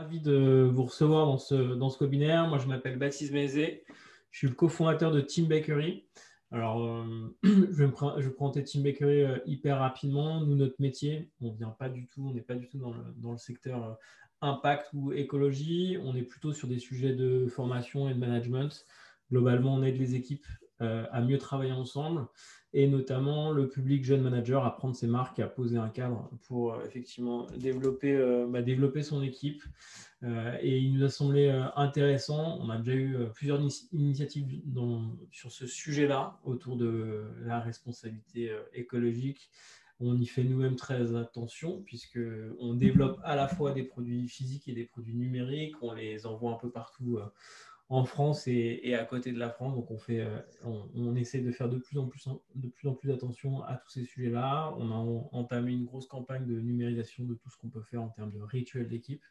ravi de vous recevoir dans ce webinaire. Moi, je m'appelle Baptiste Mézé. Je suis le cofondateur de Team Bakery. Alors, je vais présenter Team Bakery hyper rapidement. Nous, notre métier, on n'est pas du tout dans le secteur impact ou écologie. On est plutôt sur des sujets de formation et de management. Globalement, on aide les équipes à mieux travailler ensemble et notamment le public jeune manager à prendre ses marques, à poser un cadre pour effectivement développer son équipe. Et il nous a semblé intéressant. On a déjà eu plusieurs initiatives sur ce sujet-là autour de la responsabilité écologique. On y fait nous-mêmes très attention puisqu'on développe à la fois des produits physiques et des produits numériques. On les envoie un peu partout en France et à côté de la France. Donc, on essaie de faire de plus en plus attention à tous ces sujets-là. On a entamé une grosse campagne de numérisation de tout ce qu'on peut faire en termes de rituels d'équipe.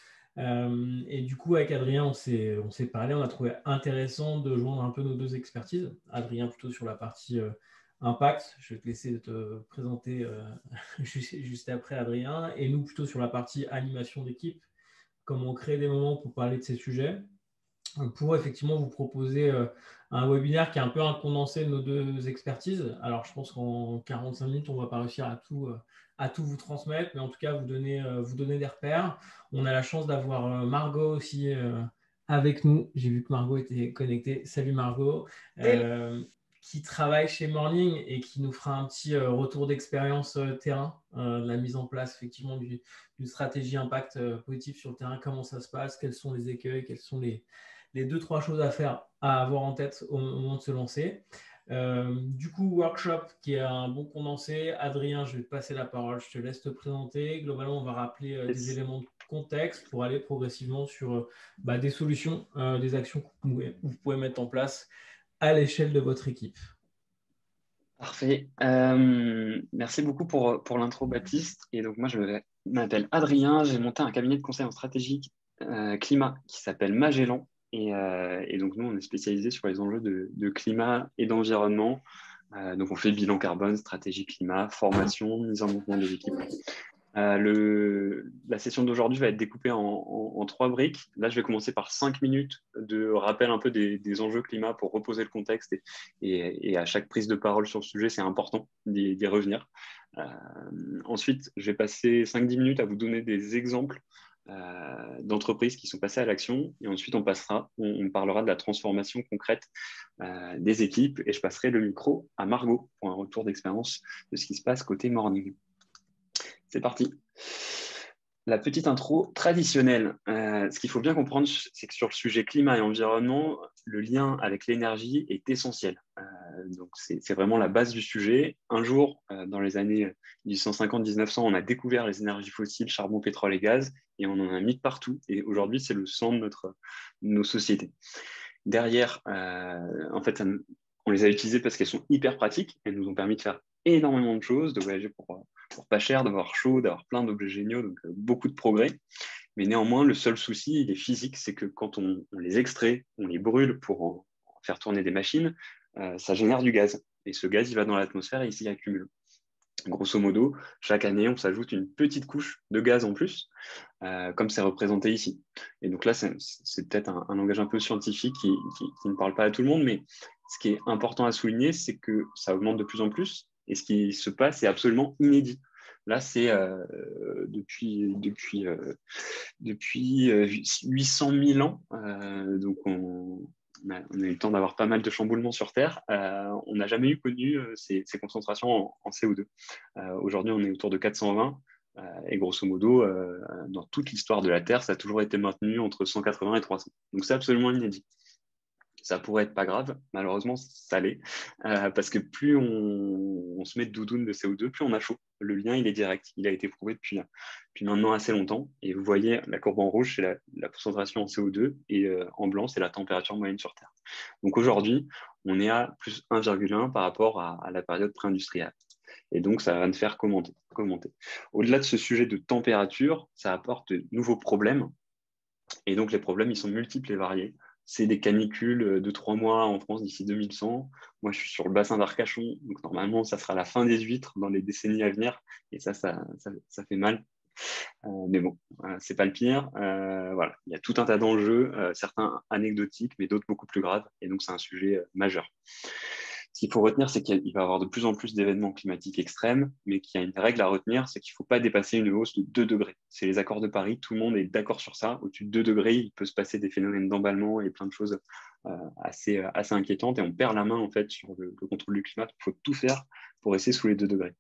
Et du coup, avec Adrien, on s'est parlé, on a trouvé intéressant de joindre un peu nos deux expertises. Adrien plutôt sur la partie impact. Je vais te laisser te présenter juste après Adrien. Et nous plutôt sur la partie animation d'équipe, comment créer des moments pour parler de ces sujets, pour effectivement vous proposer un webinaire qui est un peu un condensé de nos deux expertises. Alors, je pense qu'en 45 minutes, on ne va pas réussir à tout vous transmettre, mais en tout cas, vous donner des repères. On a la chance d'avoir Margot aussi avec nous. J'ai vu que Margot était connectée. Salut Margot, qui travaille chez Morning et qui nous fera un petit retour d'expérience terrain, de la mise en place effectivement d'une stratégie impact positif sur le terrain, comment ça se passe, quels sont les écueils, quels sont les 2-3 choses à faire, à avoir en tête au moment de se lancer. Du coup, workshop qui est un bon condensé. Adrien, je vais te passer la parole, je te laisse te présenter. Globalement, on va rappeler des éléments de contexte pour aller progressivement sur des solutions, des actions que vous pouvez mettre en place à l'échelle de votre équipe. Parfait. Merci beaucoup pour l'intro, Baptiste. Et donc, moi, je m'appelle Adrien. J'ai monté un cabinet de conseil en stratégie climat qui s'appelle Magellan. Et donc, nous, on est spécialisé sur les enjeux de climat et d'environnement. Donc, on fait bilan carbone, stratégie climat, formation, mise en mouvement des équipes. La session d'aujourd'hui va être découpée en 3 briques. Là, je vais commencer par 5 minutes de rappel un peu des enjeux climat pour reposer le contexte et à chaque prise de parole sur le sujet, c'est important d'y revenir. Ensuite, je vais passer 5-10 minutes à vous donner des exemples d'entreprises qui sont passées à l'action et ensuite on parlera de la transformation concrète des équipes et je passerai le micro à Margot pour un retour d'expérience de ce qui se passe côté Morning. C'est parti. La petite intro traditionnelle. Ce qu'il faut bien comprendre, c'est que sur le sujet climat et environnement, le lien avec l'énergie est essentiel. Donc, c'est vraiment la base du sujet. Un jour, dans les années 1850-1900, on a découvert les énergies fossiles, charbon, pétrole et gaz, et on en a mis partout. Et aujourd'hui, c'est le sang de nos sociétés. Derrière, en fait, on les a utilisées parce qu'elles sont hyper pratiques. Elles nous ont permis de faire énormément de choses, de voyager pour pas cher, d'avoir chaud, d'avoir plein d'objets géniaux, donc beaucoup de progrès. Mais néanmoins, le seul souci, il est physique, c'est que quand on les extrait, on les brûle pour en faire tourner des machines, ça génère du gaz. Et ce gaz, il va dans l'atmosphère et il s'y accumule. Grosso modo, chaque année, on s'ajoute une petite couche de gaz en plus, comme c'est représenté ici. Et donc là, c'est peut-être un langage un peu scientifique qui ne parle pas à tout le monde, mais ce qui est important à souligner, c'est que ça augmente de plus en plus. Et ce qui se passe est absolument inédit. Là, c'est depuis 800 000 ans. Donc, on a eu le temps d'avoir pas mal de chamboulements sur Terre. On n'a jamais connu ces concentrations en CO2. Aujourd'hui, on est autour de 420. Et grosso modo, dans toute l'histoire de la Terre, ça a toujours été maintenu entre 180 et 300. Donc, c'est absolument inédit. Ça pourrait être pas grave, malheureusement, ça l'est, parce que plus on se met de doudoune de CO2, plus on a chaud. Le lien, il est direct. Il a été prouvé depuis maintenant assez longtemps. Et vous voyez, la courbe en rouge, c'est la concentration en CO2, et en blanc, c'est la température moyenne sur Terre. Donc aujourd'hui, on est à plus 1,1 par rapport à la période pré-industrielle. Et donc, ça va nous faire commenter. Au-delà de ce sujet de température, ça apporte de nouveaux problèmes. Et donc, les problèmes, ils sont multiples et variés. C'est des canicules de 3 mois en France d'ici 2100. Moi, je suis sur le bassin d'Arcachon. Donc, normalement, ça sera la fin des huîtres dans les décennies à venir. Et ça fait mal. Mais bon, c'est pas le pire. Voilà. Il y a tout un tas d'enjeux, certains anecdotiques, mais d'autres beaucoup plus graves. Et donc, c'est un sujet majeur. Ce qu'il faut retenir, c'est qu'il va y avoir de plus en plus d'événements climatiques extrêmes, mais qu'il y a une règle à retenir, c'est qu'il ne faut pas dépasser une hausse de 2 degrés. C'est les accords de Paris, tout le monde est d'accord sur ça. Au-dessus de 2 degrés, il peut se passer des phénomènes d'emballement et plein de choses assez inquiétantes, et on perd la main en fait sur le contrôle du climat. Il faut tout faire pour rester sous les 2 degrés.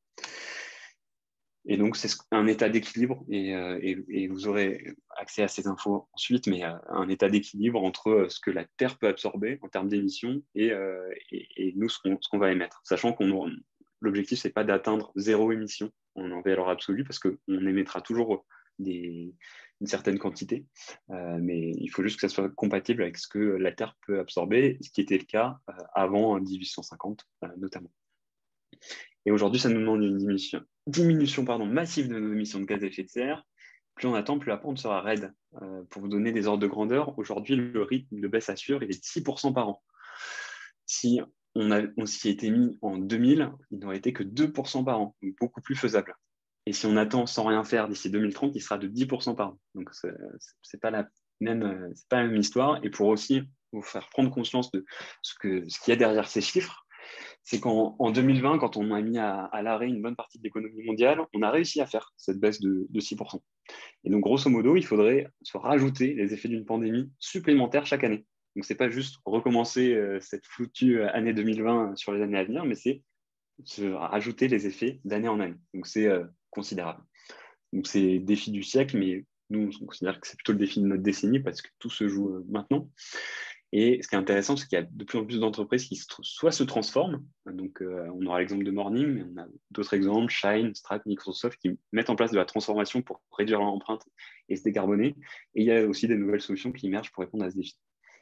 Et donc, c'est un état d'équilibre, et vous aurez accès à ces infos ensuite, mais un état d'équilibre entre ce que la Terre peut absorber en termes d'émissions et nous, ce qu'on va émettre. Sachant que l'objectif, ce n'est pas d'atteindre zéro émission en valeur absolue, parce qu'on émettra toujours une certaine quantité, mais il faut juste que ça soit compatible avec ce que la Terre peut absorber, ce qui était le cas avant 1850 notamment. Et aujourd'hui, ça nous demande une diminution massive de nos émissions de gaz à effet de serre. Plus on attend, plus la pente sera raide. Pour vous donner des ordres de grandeur, aujourd'hui, le rythme de baisse assure, il est de 6% par an. Si on s'y était mis en 2000, il n'aurait été que 2% par an, donc beaucoup plus faisable. Et si on attend sans rien faire d'ici 2030, il sera de 10% par an. Donc, c'est pas la même histoire. Et pour aussi vous faire prendre conscience de ce qu'il y a derrière ces chiffres, c'est qu'en 2020, quand on a mis à l'arrêt une bonne partie de l'économie mondiale, on a réussi à faire cette baisse de 6%. Et donc, grosso modo, il faudrait se rajouter les effets d'une pandémie supplémentaire chaque année. Donc, ce n'est pas juste recommencer cette foutue année 2020 sur les années à venir, mais c'est se rajouter les effets d'année en année. Donc, c'est considérable. Donc, c'est le défi du siècle, mais nous, on considère que c'est plutôt le défi de notre décennie parce que tout se joue maintenant. Et ce qui est intéressant, c'est qu'il y a de plus en plus d'entreprises qui soit se transforment, donc on aura l'exemple de Morning, mais on a d'autres exemples, Shine, Stripe, Microsoft, qui mettent en place de la transformation pour réduire leur empreinte et se décarboner. Et il y a aussi des nouvelles solutions qui émergent pour répondre à ce défi.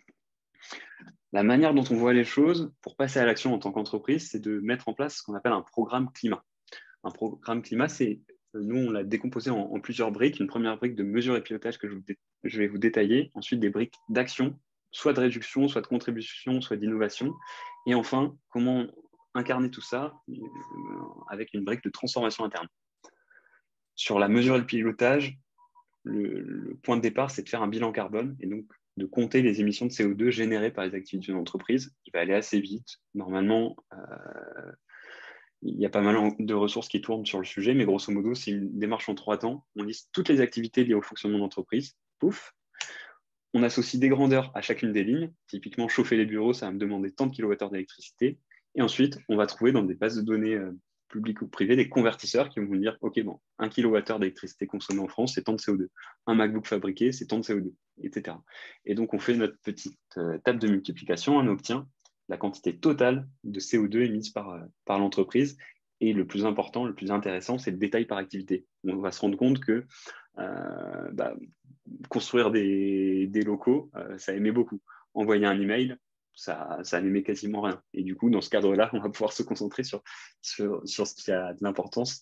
La manière dont on voit les choses, pour passer à l'action en tant qu'entreprise, c'est de mettre en place ce qu'on appelle un programme climat. Un programme climat, nous, on l'a décomposé en plusieurs briques. Une première brique de mesure et pilotage que je vais vous détailler. Ensuite, des briques d'action, soit de réduction, soit de contribution, soit d'innovation. Et enfin, comment incarner tout ça avec une brique de transformation interne. Sur la mesure et le pilotage, le point de départ, c'est de faire un bilan carbone et donc de compter les émissions de CO2 générées par les activités d'entreprise, qui va aller assez vite. Normalement, il y a pas mal de ressources qui tournent sur le sujet, mais grosso modo, c'est une démarche en 3 temps. On liste toutes les activités liées au fonctionnement d'entreprise. Pouf. On associe des grandeurs à chacune des lignes. Typiquement, chauffer les bureaux, ça va me demander tant de kilowattheures d'électricité. Et ensuite, on va trouver dans des bases de données publiques ou privées des convertisseurs qui vont nous dire, OK, bon, 1 kWh d'électricité consommée en France, c'est tant de CO2. Un MacBook fabriqué, c'est tant de CO2, etc. Et donc, on fait notre petite table de multiplication, on obtient la quantité totale de CO2 émise par l'entreprise. Et le plus important, le plus intéressant, c'est le détail par activité. On va se rendre compte que construire des locaux, ça émet beaucoup. Envoyer un email, ça n'émet quasiment rien. Et du coup, dans ce cadre-là, on va pouvoir se concentrer sur ce qui a de l'importance.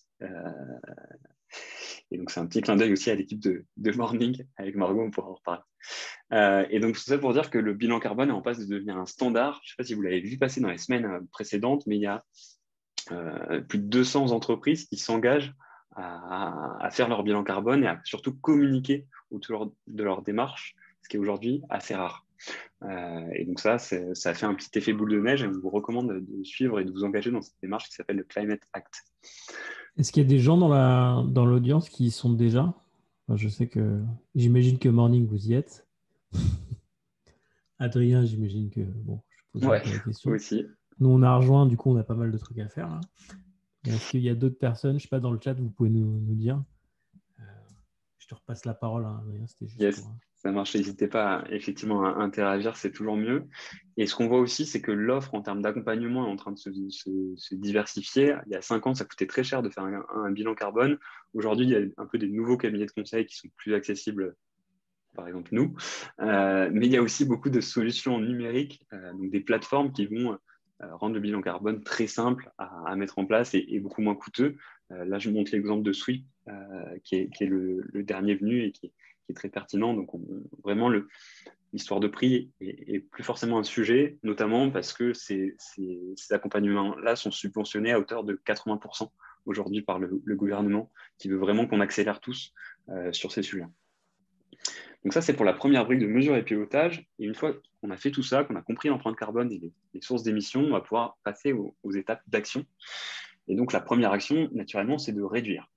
Et donc, c'est un petit clin d'œil aussi à l'équipe de Morning. Avec Margot, on pourra en reparler. Et donc, tout ça pour dire que le bilan carbone est en passe de devenir un standard. Je ne sais pas si vous l'avez vu passer dans les semaines précédentes, mais il y a plus de 200 entreprises qui s'engagent à faire leur bilan carbone et à surtout communiquer autour de leur démarche, ce qui est aujourd'hui assez rare. Et donc ça a fait un petit effet boule de neige et on vous recommande de suivre et de vous engager dans cette démarche qui s'appelle le Climate Act. Est-ce qu'il y a des gens dans l'audience qui y sont déjà? Enfin, j'imagine que Morning, vous y êtes. Adrien, j'imagine que, bon, je poserai pas la question. Aussi. Nous, on a rejoint, du coup, on a pas mal de trucs à faire là. Est-ce qu'il y a d'autres personnes, je ne sais pas, dans le chat, vous pouvez nous dire? Je te repasse la parole, hein, Adrien, c'était juste yes. pour... Ça marche, n'hésitez pas effectivement à interagir, c'est toujours mieux. Et ce qu'on voit aussi, c'est que l'offre en termes d'accompagnement est en train de se diversifier. Il y a 5 ans, ça coûtait très cher de faire un bilan carbone. Aujourd'hui, il y a un peu des nouveaux cabinets de conseil qui sont plus accessibles, par exemple nous. Mais il y a aussi beaucoup de solutions numériques, donc des plateformes qui vont rendre le bilan carbone très simple à mettre en place et beaucoup moins coûteux. Là, je montre l'exemple de Sweep, qui est le dernier venu et qui est très pertinent. Donc, vraiment, l'histoire de prix est plus forcément un sujet, notamment parce que ces accompagnements-là sont subventionnés à hauteur de 80% aujourd'hui par le gouvernement qui veut vraiment qu'on accélère tous sur ces sujets. Donc ça, c'est pour la première brique de mesure et pilotage. Et une fois qu'on a fait tout ça, qu'on a compris l'empreinte carbone et les sources d'émissions, on va pouvoir passer aux étapes d'action. Et donc la première action, naturellement, c'est de réduire.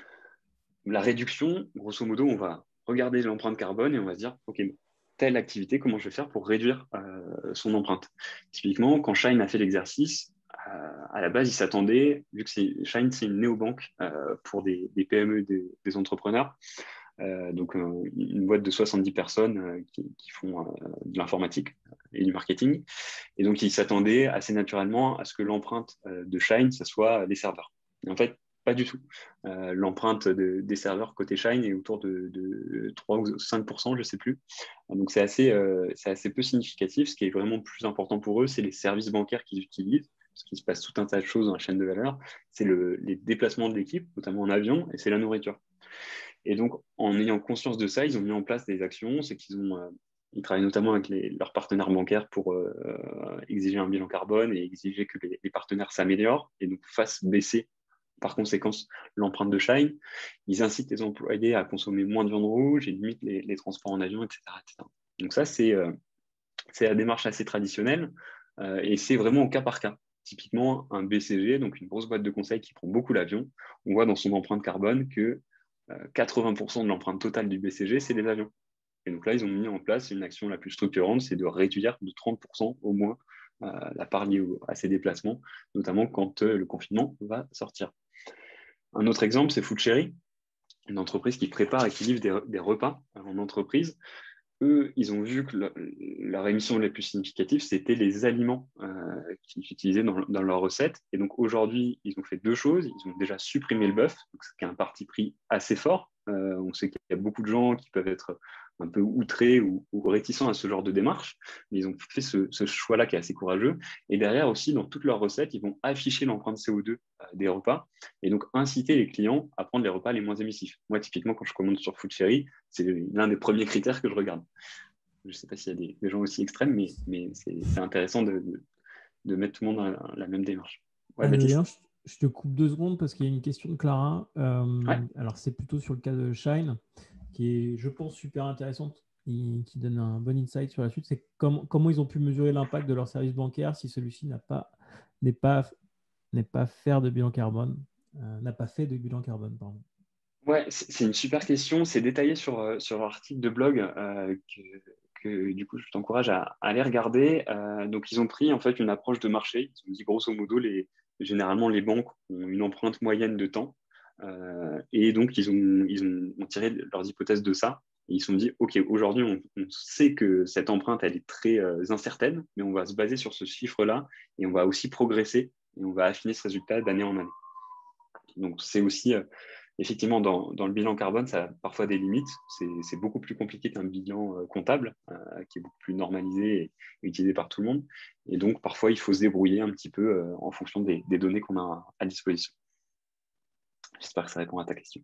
La réduction, grosso modo, on va regarder l'empreinte carbone et on va se dire, OK, telle activité, comment je vais faire pour réduire son empreinte. Typiquement, quand Shine a fait l'exercice, à la base, il s'attendait, vu que Shine, c'est une néobanque pour des PME, des entrepreneurs, donc une boîte de 70 personnes qui font de l'informatique et du marketing. Et donc, ils s'attendaient assez naturellement à ce que l'empreinte de Shine, ce soit les serveurs. Et en fait, pas du tout. L'empreinte des serveurs côté Shine est autour de 3 ou 5%, je ne sais plus. Donc, c'est assez peu significatif. Ce qui est vraiment plus important pour eux, c'est les services bancaires qu'ils utilisent, parce qu'il se passe tout un tas de choses dans la chaîne de valeur. C'est les déplacements de l'équipe, notamment en avion, et c'est la nourriture. Et donc, en ayant conscience de ça, ils ont mis en place des actions. C'est ils travaillent notamment avec leurs partenaires bancaires pour exiger un bilan carbone et exiger que les partenaires s'améliorent et donc fassent baisser par conséquence l'empreinte de Shine. Ils incitent les employés à consommer moins de viande rouge et limitent les transports en avion, etc., etc. Donc ça, c'est la démarche assez traditionnelle et c'est vraiment au cas par cas. Typiquement, un BCG, donc une grosse boîte de conseil qui prend beaucoup l'avion, on voit dans son empreinte carbone que 80% de l'empreinte totale du BCG, c'est les avions. Et donc là, ils ont mis en place une action la plus structurante, c'est de réduire de 30% au moins la part liée à ces déplacements, notamment quand le confinement va sortir. Un autre exemple, c'est Food Cherry, une entreprise qui prépare et qui livre des repas en entreprise. Eux, ils ont vu que leur émission la plus significative, c'était les aliments qu'ils utilisaient dans leurs recettes. Et donc aujourd'hui, ils ont fait deux choses. Ils ont déjà supprimé le bœuf, ce qui est un parti pris assez fort. On sait qu'il y a beaucoup de gens qui peuvent être un peu outrés ou réticents à ce genre de démarche, mais ils ont fait ce choix-là qui est assez courageux. Et derrière aussi, dans toutes leurs recettes, ils vont afficher l'empreinte CO2 des repas et donc inciter les clients à prendre les repas les moins émissifs. Moi, typiquement, quand je commande sur Food Cherry, c'est l'un des premiers critères que je regarde. Je ne sais pas s'il y a des gens aussi extrêmes, mais c'est intéressant de mettre tout le monde dans la même démarche. Ouais, Adrien, Baptiste. je te coupe 2 secondes parce qu'il y a une question de Clara. Ouais. Alors, c'est plutôt sur le cas de Shine, qui est, je pense, super intéressante et qui donne un bon insight sur la suite. C'est comment ils ont pu mesurer l'impact de leur service bancaire si celui-ci n'est pas, n'est pas faire de bilan carbone, n'a pas fait de bilan carbone, pardon. Ouais, c'est une super question. C'est détaillé sur l'article de blog que du coup je t'encourage à aller regarder. Donc ils ont pris en fait une approche de marché. Ils ont dit grosso modo généralement les banques ont une empreinte moyenne de temps et donc ils ont tiré leurs hypothèses de ça. Et ils se sont dit ok, aujourd'hui on sait que cette empreinte elle est très incertaine, mais on va se baser sur ce chiffre-là et on va aussi progresser et on va affiner ce résultat d'année en année. Donc c'est aussi effectivement, dans le bilan carbone, ça a parfois des limites. C'est beaucoup plus compliqué qu'un bilan comptable, qui est beaucoup plus normalisé et utilisé par tout le monde. Et donc, parfois, il faut se débrouiller un petit peu en fonction des données qu'on a à disposition. J'espère que ça répond à ta question.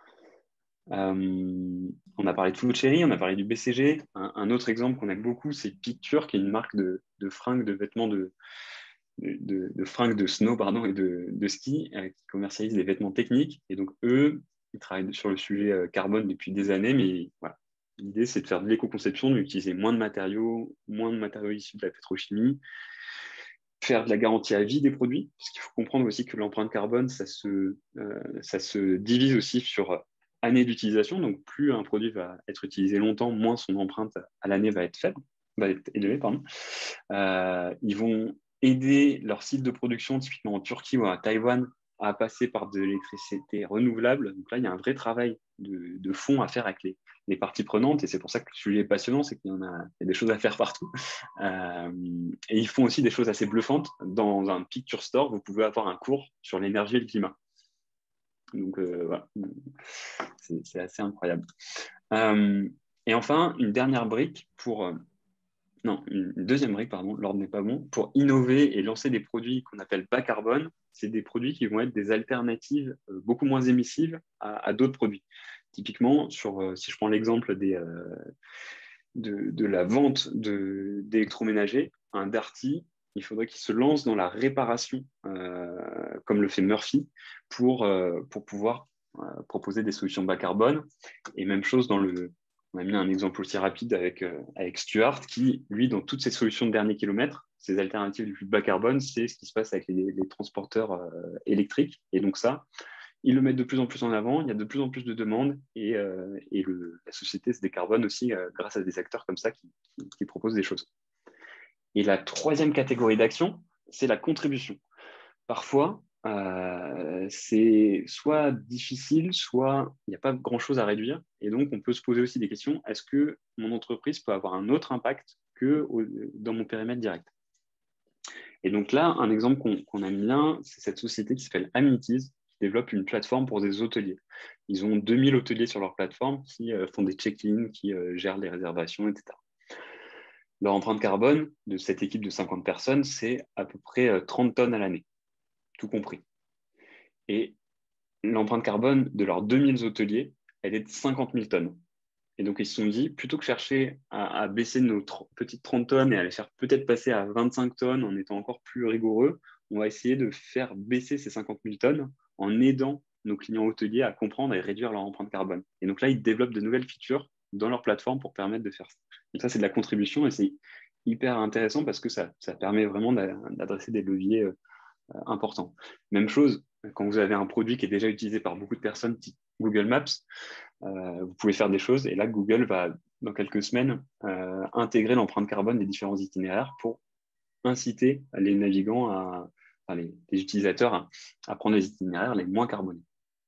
On a parlé de Food Cherry, on a parlé du BCG. Un autre exemple qu'on aime beaucoup, c'est Picture, qui est une marque de fringues, de vêtements de fringues de snow et de ski qui commercialisent des vêtements techniques. Et donc, eux, ils travaillent sur le sujet carbone depuis des années, mais voilà. L'idée, c'est de faire de l'éco-conception, d'utiliser moins de matériaux issus de la pétrochimie, faire de la garantie à vie des produits, parce qu'il faut comprendre aussi que l'empreinte carbone, ça se divise aussi sur années d'utilisation. Donc, plus un produit va être utilisé longtemps, moins son empreinte à l'année va être élevée. Ils vont aider leurs sites de production, typiquement en Turquie ou à Taïwan, à passer par de l'électricité renouvelable. Donc là, il y a un vrai travail de fond à faire avec les parties prenantes, et c'est pour ça que le sujet est passionnant, c'est qu'il y a des choses à faire partout. Et ils font aussi des choses assez bluffantes. Dans un Picture Store, vous pouvez avoir un cours sur l'énergie et le climat. Donc voilà, c'est assez incroyable. Et enfin, une dernière brique non, une deuxième brique, pardon, l'ordre n'est pas bon, pour innover et lancer des produits qu'on appelle bas carbone. C'est des produits qui vont être des alternatives beaucoup moins émissives à d'autres produits. Typiquement, si je prends l'exemple de la vente d'électroménager, un Darty, il faudrait qu'ils se lancent dans la réparation, comme le fait Murphy, pour pouvoir proposer des solutions bas carbone. Et même chose on a mis un exemple aussi rapide avec Stuart, qui, lui, dans toutes ses solutions de dernier kilomètre, ses alternatives les plus bas carbone, c'est ce qui se passe avec les transporteurs électriques. Et donc ça, ils le mettent de plus en plus en avant, il y a de plus en plus de demandes et la société se décarbone aussi grâce à des acteurs comme ça qui proposent des choses. Et la troisième catégorie d'action, c'est la contribution. Parfois, c'est soit difficile, soit il n'y a pas grand-chose à réduire. Et donc, on peut se poser aussi des questions. Est-ce que mon entreprise peut avoir un autre impact que dans mon périmètre direct? Et donc là, un exemple qu'on aime bien, c'est cette société qui s'appelle Amenities, qui développe une plateforme pour des hôteliers. Ils ont 2000 hôteliers sur leur plateforme qui font des check-in, qui gèrent les réservations, etc. Leur empreinte carbone de cette équipe de 50 personnes, c'est à peu près 30 tonnes à l'année, tout compris. Et l'empreinte carbone de leurs 2000 hôteliers, elle est de 50 000 tonnes. Et donc, ils se sont dit, plutôt que chercher à baisser nos petites 30 tonnes et à les faire peut-être passer à 25 tonnes en étant encore plus rigoureux, on va essayer de faire baisser ces 50 000 tonnes en aidant nos clients hôteliers à comprendre et réduire leur empreinte carbone. Et donc là, ils développent de nouvelles features dans leur plateforme pour permettre de faire ça. Donc ça, c'est de la contribution et c'est hyper intéressant parce que ça permet vraiment d'adresser des leviers importants. Même chose, quand vous avez un produit qui est déjà utilisé par beaucoup de personnes, type Google Maps, vous pouvez faire des choses. Et là, Google va, dans quelques semaines, intégrer l'empreinte carbone des différents itinéraires pour inciter les navigants, les utilisateurs à prendre les itinéraires les moins carbonés.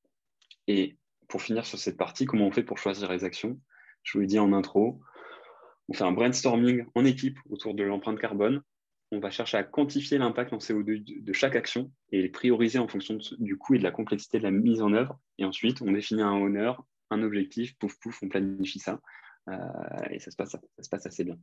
Et pour finir sur cette partie, comment on fait pour choisir les actions? Je vous l'ai dit en intro, on fait un brainstorming en équipe autour de l'empreinte carbone. On va chercher à quantifier l'impact en CO2 de chaque action et les prioriser en fonction du coût et de la complexité de la mise en œuvre. Et ensuite, on définit un honneur, un objectif, pouf, pouf, on planifie ça. Et ça se passe assez bien.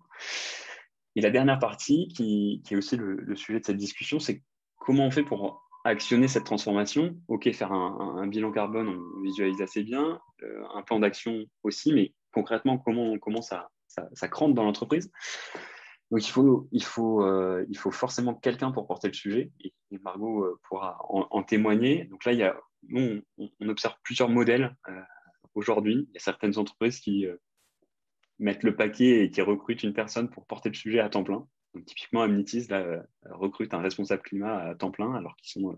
Et la dernière partie, qui est aussi le sujet de cette discussion, c'est comment on fait pour actionner cette transformation. OK, faire un bilan carbone, on visualise assez bien, un plan d'action aussi, mais concrètement, comment ça rentre dans l'entreprise? Donc, il faut forcément quelqu'un pour porter le sujet, et Margot pourra en témoigner. Donc là, nous, on observe plusieurs modèles aujourd'hui. Il y a certaines entreprises qui mettent le paquet et qui recrutent une personne pour porter le sujet à temps plein. Donc, typiquement, Amenities recrute un responsable climat à temps plein, alors qu'ils sont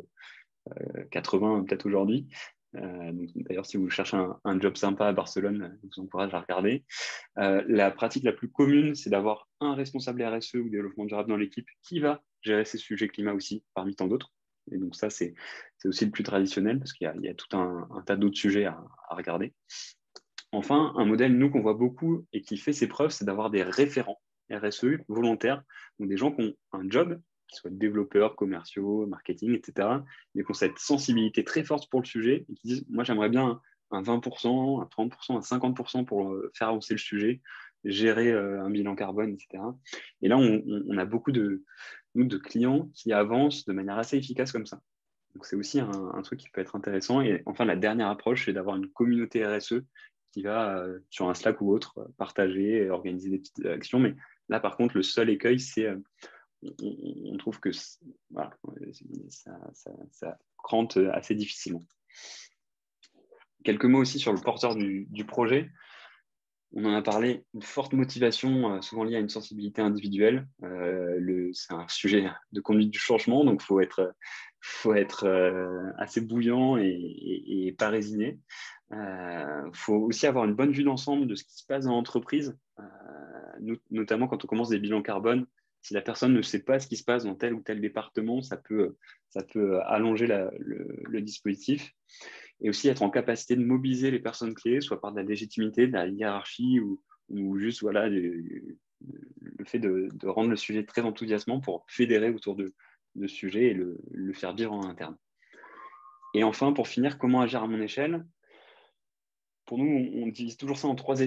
80 peut-être aujourd'hui. D'ailleurs, si vous cherchez un job sympa à Barcelone, je vous encourage à regarder. La pratique la plus commune, c'est d'avoir un responsable RSE ou développement durable dans l'équipe qui va gérer ces sujets climat aussi, parmi tant d'autres. Et donc ça, c'est aussi le plus traditionnel parce qu'il y a tout un tas d'autres sujets à regarder. Enfin, un modèle, nous, qu'on voit beaucoup et qui fait ses preuves, c'est d'avoir des référents RSE volontaires, donc des gens qui ont un job, qui soient développeurs, commerciaux, marketing, etc., mais qui ont cette sensibilité très forte pour le sujet et qui disent, moi, j'aimerais bien un 20%, un 30%, un 50% pour faire avancer le sujet, gérer un bilan carbone, etc. Et là, on a beaucoup de clients qui avancent de manière assez efficace comme ça. Donc, c'est aussi un truc qui peut être intéressant. Et enfin, la dernière approche, c'est d'avoir une communauté RSE qui va, sur un Slack ou autre, partager et organiser des petites actions. Mais là, par contre, le seul écueil, c'est on trouve que voilà, ça crante assez difficilement. Quelques mots aussi sur le porteur du projet. On en a parlé, une forte motivation, souvent liée à une sensibilité individuelle. C'est un sujet de conduite du changement, donc il faut être assez bouillant et pas résigné. Faut aussi avoir une bonne vue d'ensemble de ce qui se passe dans l'entreprise, notamment quand on commence des bilans carbone. Si la personne ne sait pas ce qui se passe dans tel ou tel département, ça peut allonger le dispositif. Et aussi être en capacité de mobiliser les personnes clés, soit par de la légitimité, de la hiérarchie ou juste voilà, le fait de rendre le sujet très enthousiasmant pour fédérer autour de ce sujet et le faire vivre en interne. Et enfin, pour finir, comment agir à mon échelle? Pour nous, on divise toujours ça en trois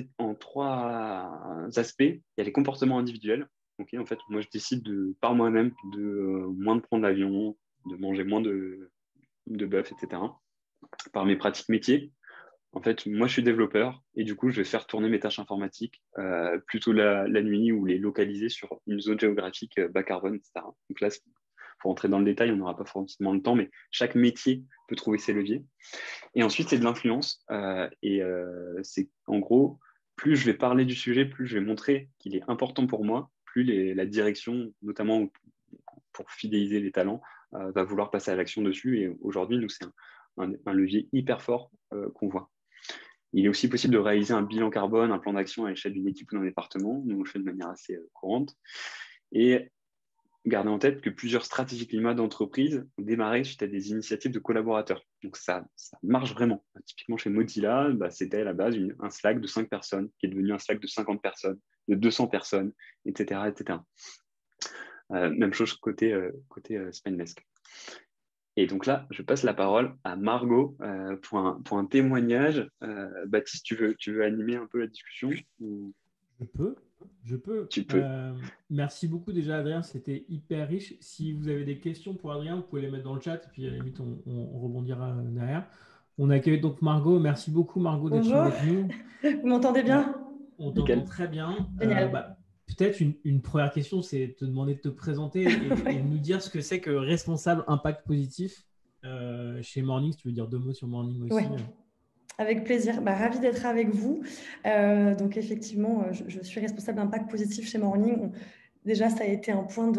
aspects. Il y a les comportements individuels. Okay, en fait, moi, je décide par moi-même de moins de prendre l'avion, de manger moins de bœuf, etc. Par mes pratiques métiers, En fait, moi, je suis développeur et du coup, je vais faire tourner mes tâches informatiques plutôt la nuit ou les localiser sur une zone géographique bas carbone, etc. Donc là, pour entrer dans le détail, on n'aura pas forcément le temps, mais chaque métier peut trouver ses leviers. Et ensuite, c'est de l'influence. C'est en gros, plus je vais parler du sujet, plus je vais montrer qu'il est important pour moi, plus la direction, notamment pour fidéliser les talents, va vouloir passer à l'action dessus. Et aujourd'hui, nous, c'est un levier hyper fort qu'on voit. Il est aussi possible de réaliser un bilan carbone, un plan d'action à l'échelle d'une équipe ou d'un département. Nous, on le fait de manière assez courante. Et gardez en tête que plusieurs stratégies climat d'entreprise ont démarré suite à des initiatives de collaborateurs. Donc, ça marche vraiment. Typiquement, chez Mozilla, c'était à la base un Slack de 5 personnes qui est devenu un Slack de 50 personnes, de 200 personnes, etc. etc. Même chose côté Spendesk. Et donc là, je passe la parole à Margot pour un témoignage. Baptiste, tu veux animer un peu la discussion ou... Je peux. Tu peux. Merci beaucoup déjà, Adrien. C'était hyper riche. Si vous avez des questions pour Adrien, vous pouvez les mettre dans le chat et puis à la limite, on rebondira derrière. On accueille donc Margot. Merci beaucoup, Margot, d'être Bonjour, avec nous. vous m'entendez bien? On t'entend Nickel. très bien. Génial. Peut-être une première question, c'est de te demander de te présenter et de nous dire ce que c'est que responsable impact positif chez Morning. Si tu veux dire 2 mots sur Morning aussi. Oui, avec plaisir. Ravie d'être avec vous. Donc effectivement, je suis responsable d'impact positif chez Morning. Déjà, ça a été un point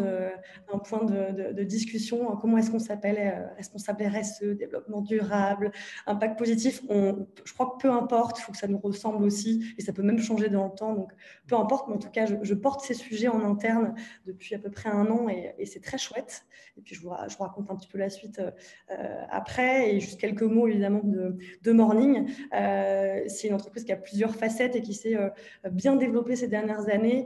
de discussion. Comment est-ce qu'on s'appelle responsable RSE, développement durable, impact positif? Je crois que peu importe, il faut que ça nous ressemble aussi et ça peut même changer dans le temps. Donc, peu importe, mais en tout cas, je porte ces sujets en interne depuis à peu près 1 an et c'est très chouette. Et puis, je vous raconte un petit peu la suite après. Et juste quelques mots, évidemment, de Morning. C'est une entreprise qui a plusieurs facettes et qui s'est bien développée ces dernières années.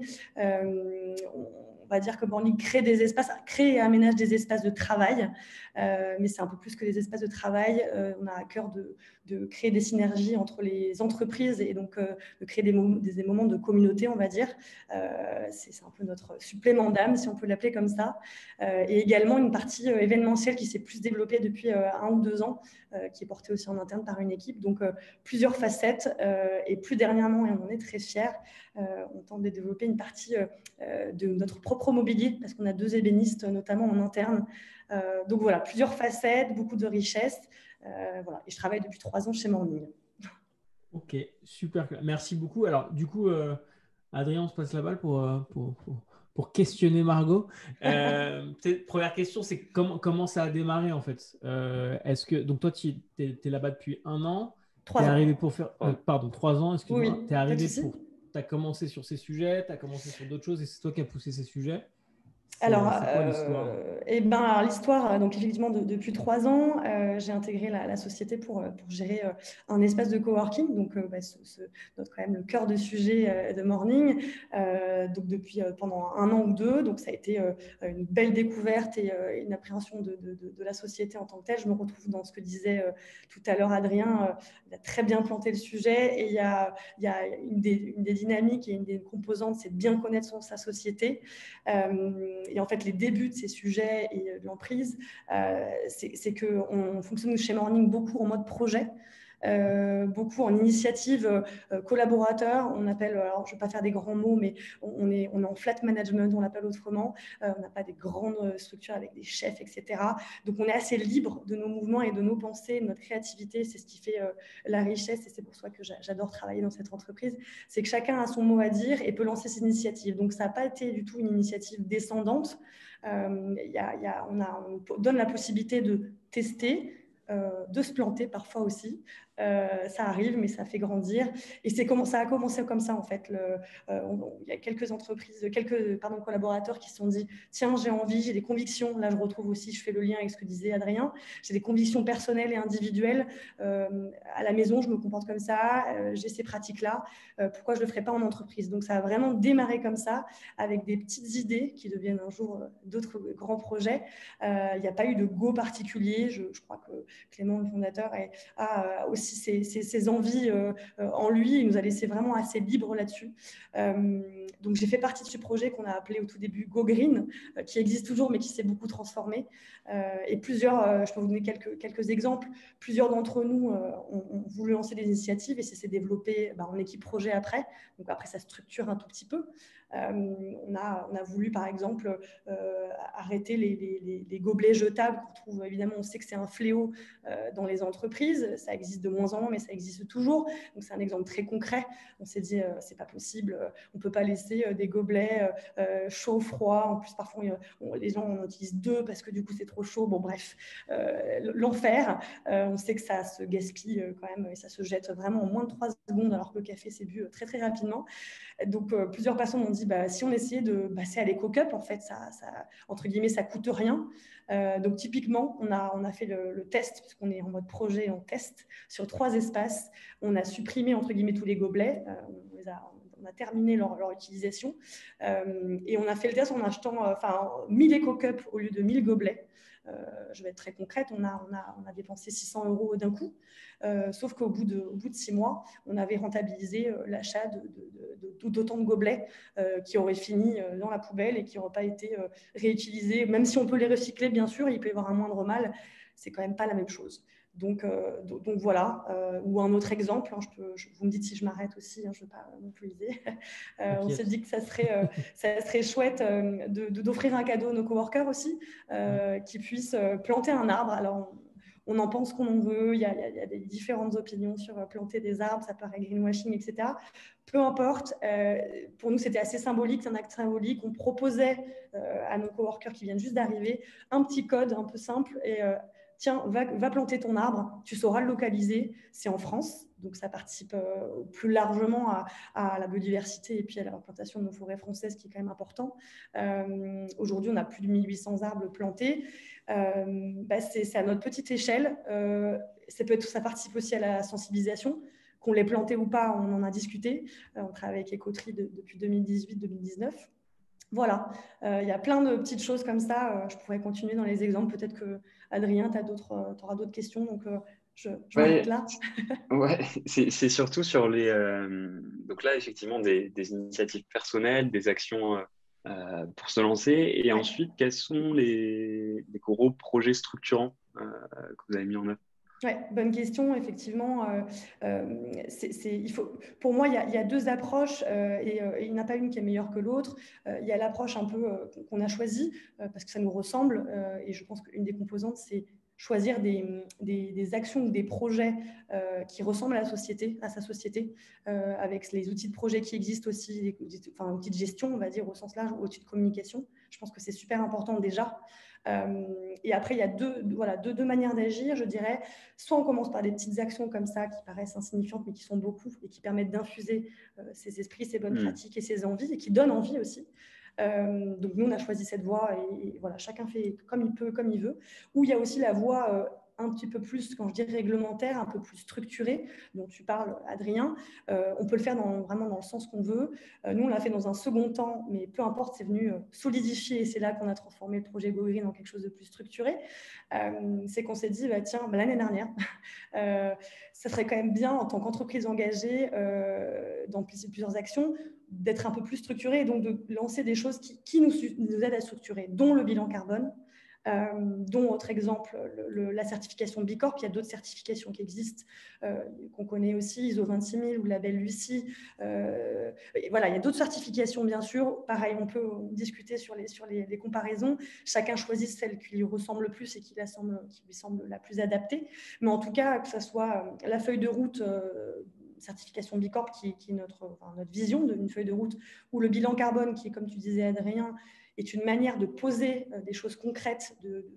On va dire que Morning crée et aménage des espaces de travail, mais c'est un peu plus que des espaces de travail. On a à cœur de créer des synergies entre les entreprises et donc de créer des moments de communauté, on va dire. C'est un peu notre supplément d'âme, si on peut l'appeler comme ça. Et également une partie événementielle qui s'est plus développée depuis 1 ou 2 ans, qui est portée aussi en interne par une équipe. Donc, plusieurs facettes. Et plus dernièrement, et on en est très fiers, on tente de développer une partie de notre propre mobilier, parce qu'on a 2 ébénistes, notamment en interne. Donc voilà, plusieurs facettes, beaucoup de richesses. Voilà. Et je travaille depuis 3 ans chez Morning. Ok, super. Merci beaucoup. Alors, du coup, Adrien, on se passe la balle pour questionner Margot. Peut-être, première question, c'est comment ça a démarré en fait. Donc toi, tu es là-bas depuis 1 an. Tu 3 es arrivé ans. pour faire. Pardon, 3 ans, excuse-moi. Oui, Tu es pas de arrivé souci. Tu as commencé sur ces sujets, tu as commencé sur d'autres choses et c'est toi qui as poussé ces sujets. Alors, C'est quoi l'histoire? alors l'histoire, donc effectivement, depuis 3 ans, j'ai intégré la société pour gérer un espace de coworking, donc notre quand même le cœur de sujet de Morning, donc depuis pendant 1 an ou 2, donc ça a été une belle découverte et une appréhension de la société en tant que telle. Je me retrouve dans ce que disait tout à l'heure Adrien, il a très bien planté le sujet et il y a une des dynamiques et une des composantes, c'est de bien connaître sa société. Et en fait, les débuts de ces sujets et de l'emprise, c'est qu'on fonctionne chez Morning beaucoup en mode projet. Beaucoup en initiative collaborateur. On appelle, alors je ne vais pas faire des grands mots, mais on est en flat management, on l'appelle autrement. On n'a pas des grandes structures avec des chefs, etc. Donc on est assez libre de nos mouvements et de nos pensées, de notre créativité. C'est ce qui fait la richesse et c'est pour ça que j'adore travailler dans cette entreprise. C'est que chacun a son mot à dire et peut lancer ses initiatives. Donc ça n'a pas été du tout une initiative descendante. On donne la possibilité de tester, de se planter parfois aussi. Ça arrive, mais ça fait grandir. Et ça a commencé comme ça, en fait. Il y a quelques collaborateurs qui se sont dit « Tiens, j'ai envie, j'ai des convictions. » Là, je retrouve aussi, je fais le lien avec ce que disait Adrien. J'ai des convictions personnelles et individuelles. À la maison, je me comporte comme ça. J'ai ces pratiques-là. Pourquoi je ne le ferais pas en entreprise? Donc, ça a vraiment démarré comme ça, avec des petites idées qui deviennent un jour d'autres grands projets. Il n'y a pas eu de go particulier. Je crois que Clément, le fondateur, a aussi ses envies en lui. Il nous a laissé vraiment assez libre là-dessus. Donc, j'ai fait partie de ce projet qu'on a appelé au tout début Go Green, qui existe toujours, mais qui s'est beaucoup transformé. Et je peux vous donner quelques exemples. Plusieurs d'entre nous ont voulu lancer des initiatives et ça s'est développé en équipe projet après. Donc, après, ça structure un tout petit peu. On a voulu, par exemple, arrêter les gobelets jetables qu'on trouve, évidemment, on sait que c'est un fléau dans les entreprises. Ça existe de moins en moins, mais ça existe toujours. Donc, c'est un exemple très concret. On s'est dit, c'est pas possible, on peut pas laisser des gobelets chauds, froids. En plus, parfois, les gens en utilisent 2 parce que du coup, c'est trop chaud. Bon, bref, l'enfer. On sait que ça se gaspille quand même et ça se jette vraiment en moins de 3 secondes, alors que le café s'est bu très, très rapidement. Donc, plusieurs personnes m'ont dit, si on essayait de passer à l'éco-cup, en fait, ça, entre guillemets, ça coûte rien. Donc, typiquement, on a fait le test, puisqu'on est en mode projet, en test, sur 3 espaces. On a supprimé, entre guillemets, tous les gobelets. On a terminé leur utilisation. Et on a fait le test en achetant 1000 éco-cups au lieu de 1000 gobelets. Je vais être très concrète, on a dépensé 600 € d'un coup, sauf qu'au bout de 6 mois, on avait rentabilisé l'achat d'autant de gobelets qui auraient fini dans la poubelle et qui n'auraient pas été réutilisés. Même si on peut les recycler, bien sûr, il peut y avoir un moindre mal, c'est quand même pas la même chose. Donc voilà, ou un autre exemple, vous me dites si je m'arrête aussi, je ne veux pas monopoliser. On s'est dit que ça serait chouette d'offrir un cadeau à nos coworkers aussi, qui puissent planter un arbre. Alors, on en pense qu'on en veut, il y a des différentes opinions sur planter des arbres, ça paraît greenwashing, etc. Peu importe, pour nous c'était assez symbolique, c'est un acte symbolique. On proposait à nos coworkers qui viennent juste d'arriver un petit code un peu simple et tiens, va planter ton arbre, tu sauras le localiser, c'est en France, donc ça participe plus largement à la biodiversité et puis à la plantation de nos forêts françaises qui est quand même important. Aujourd'hui, on a plus de 1800 arbres plantés. C'est à notre petite échelle. Ça participe aussi à la sensibilisation. Qu'on l'ait planté ou pas, on en a discuté. On travaille avec Écoterie depuis 2018-2019. Voilà, il y a plein de petites choses comme ça. Je pourrais continuer dans les exemples. Peut-être que, Adrien, tu auras d'autres questions. Donc, je m'arrête là. Ouais, c'est surtout sur les... donc là, effectivement, des initiatives personnelles, des actions pour se lancer. Et ensuite, quels sont les gros projets structurants que vous avez mis en œuvre? Oui, bonne question, effectivement. Pour moi, il y a 2 approches et il n'y en a pas une qui est meilleure que l'autre. Il y a l'approche un peu qu'on a choisie parce que ça nous ressemble et je pense qu'une des composantes, c'est choisir des actions ou des projets qui ressemblent à sa société, avec les outils de projet qui existent aussi, outils de gestion, on va dire, au sens large, outils de communication. Je pense que c'est super important déjà. Et après, il y a deux manières d'agir, je dirais. Soit on commence par des petites actions comme ça qui paraissent insignifiantes, mais qui sont beaucoup et qui permettent d'infuser ses esprits, ses bonnes pratiques et ses envies et qui donnent envie aussi. Donc nous, on a choisi cette voie et voilà, chacun fait comme il peut, comme il veut. Ou il y a aussi la voie un petit peu plus, quand je dis réglementaire, un peu plus structurée, dont tu parles, Adrien. On peut le faire vraiment dans le sens qu'on veut. Nous, on l'a fait dans un second temps, mais peu importe, c'est venu solidifier et c'est là qu'on a transformé le projet Go Green en quelque chose de plus structuré. C'est qu'on s'est dit, tiens, l'année dernière, ça serait quand même bien, en tant qu'entreprise engagée dans plusieurs actions, d'être un peu plus structuré et donc de lancer des choses qui nous aident à structurer, dont le bilan carbone, dont autre exemple la certification B Corp. Il y a d'autres certifications qui existent, qu'on connaît aussi, ISO 26000 ou label Lucie. Voilà, il y a d'autres certifications, bien sûr. Pareil, on peut discuter sur les comparaisons. Chacun choisit celle qui lui ressemble le plus et qui lui semble la plus adaptée. Mais en tout cas, que ce soit la feuille de route certification B Corp qui est notre vision d'une feuille de route, ou le bilan carbone qui est, comme tu disais, Adrien, est une manière de poser des choses concrètes, de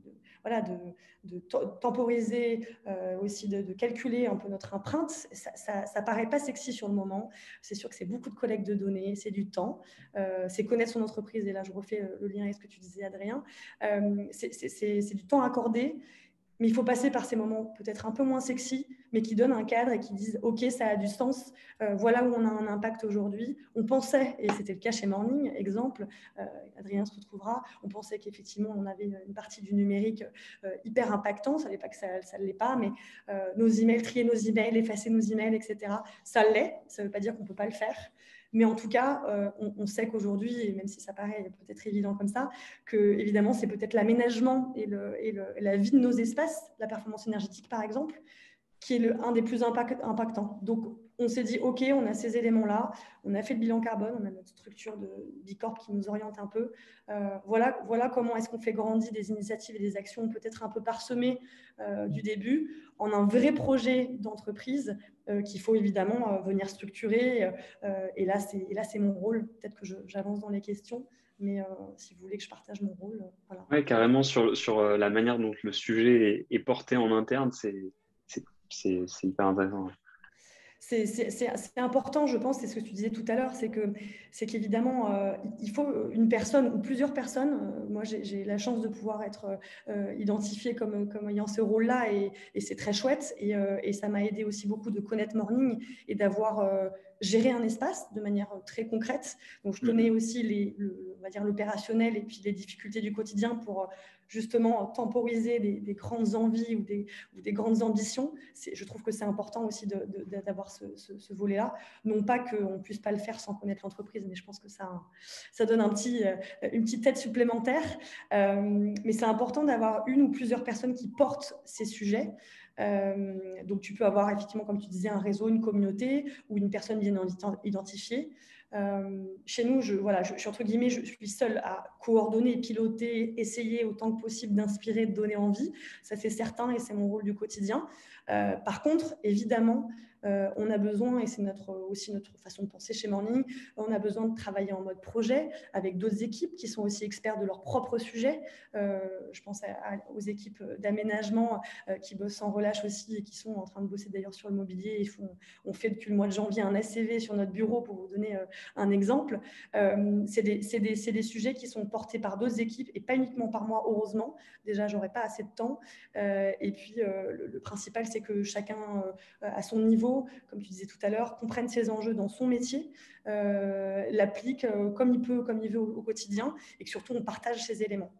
temporiser, aussi de calculer un peu notre empreinte. Ça paraît pas sexy sur le moment. C'est sûr que c'est beaucoup de collecte de données, c'est du temps, c'est connaître son entreprise. Et là, je refais le lien avec ce que tu disais, Adrien. C'est du temps accordé. Mais il faut passer par ces moments peut-être un peu moins sexy, mais qui donnent un cadre et qui disent « Ok, ça a du sens, voilà où on a un impact aujourd'hui. » On pensait, et c'était le cas chez Morning, exemple, Adrien se retrouvera, on pensait qu'effectivement, on avait une partie du numérique hyper impactant. Ça ne l'est pas que ça ne l'est pas, mais nos emails, trier nos emails, effacer nos emails, etc., ça l'est. Ça ne veut pas dire qu'on ne peut pas le faire. Mais en tout cas, on sait qu'aujourd'hui, et même si ça paraît peut-être évident comme ça, que évidemment, c'est peut-être l'aménagement et la vie de nos espaces, la performance énergétique par exemple, qui est un des plus impactants. Donc, on s'est dit, OK, on a ces éléments-là, on a fait le bilan carbone, on a notre structure de Bicorp qui nous oriente un peu. Voilà comment est-ce qu'on fait grandir des initiatives et des actions peut-être un peu parsemées du début en un vrai projet d'entreprise qu'il faut évidemment venir structurer. Et là, c'est mon rôle. Peut-être que j'avance dans les questions. Mais si vous voulez que je partage mon rôle, voilà. Ouais, carrément sur la manière dont le sujet est porté en interne, c'est hyper intéressant. C'est important, je pense, c'est ce que tu disais tout à l'heure, c'est qu'évidemment, il faut une personne ou plusieurs personnes. Moi, j'ai la chance de pouvoir être identifiée comme ayant ce rôle-là et c'est très chouette. Et ça m'a aidé aussi beaucoup de connaître Morning et d'avoir géré un espace de manière très concrète. Donc, je connais aussi on va dire l'opérationnel et puis les difficultés du quotidien pour justement temporiser des grandes envies ou des grandes ambitions. Je trouve que c'est important aussi d'avoir ce volet-là. Non pas qu'on ne puisse pas le faire sans connaître l'entreprise, mais je pense que ça donne une petite tête supplémentaire. Mais c'est important d'avoir une ou plusieurs personnes qui portent ces sujets. Donc, tu peux avoir effectivement, comme tu disais, un réseau, une communauté ou une personne bien identifiée. Chez nous, je suis entre guillemets, je suis seule à coordonner, piloter, essayer autant que possible d'inspirer, de donner envie. Ça, c'est certain et c'est mon rôle du quotidien. Par contre, évidemment, on a besoin, et c'est aussi notre façon de penser chez Morning, on a besoin de travailler en mode projet avec d'autres équipes qui sont aussi experts de leur propre sujet. Je pense aux équipes d'aménagement qui bossent sans relâche aussi et qui sont en train de bosser d'ailleurs sur le mobilier. On fait depuis le mois de janvier un ACV sur notre bureau pour vous donner un exemple. C'est des sujets qui sont portés par d'autres équipes et pas uniquement par moi, heureusement. Déjà, j'aurais pas assez de temps. Et puis, le principal, c'est que chacun, à son niveau, comme tu disais tout à l'heure, comprenne ses enjeux dans son métier, l'applique comme il peut, comme il veut au quotidien, et que surtout, on partage ces éléments.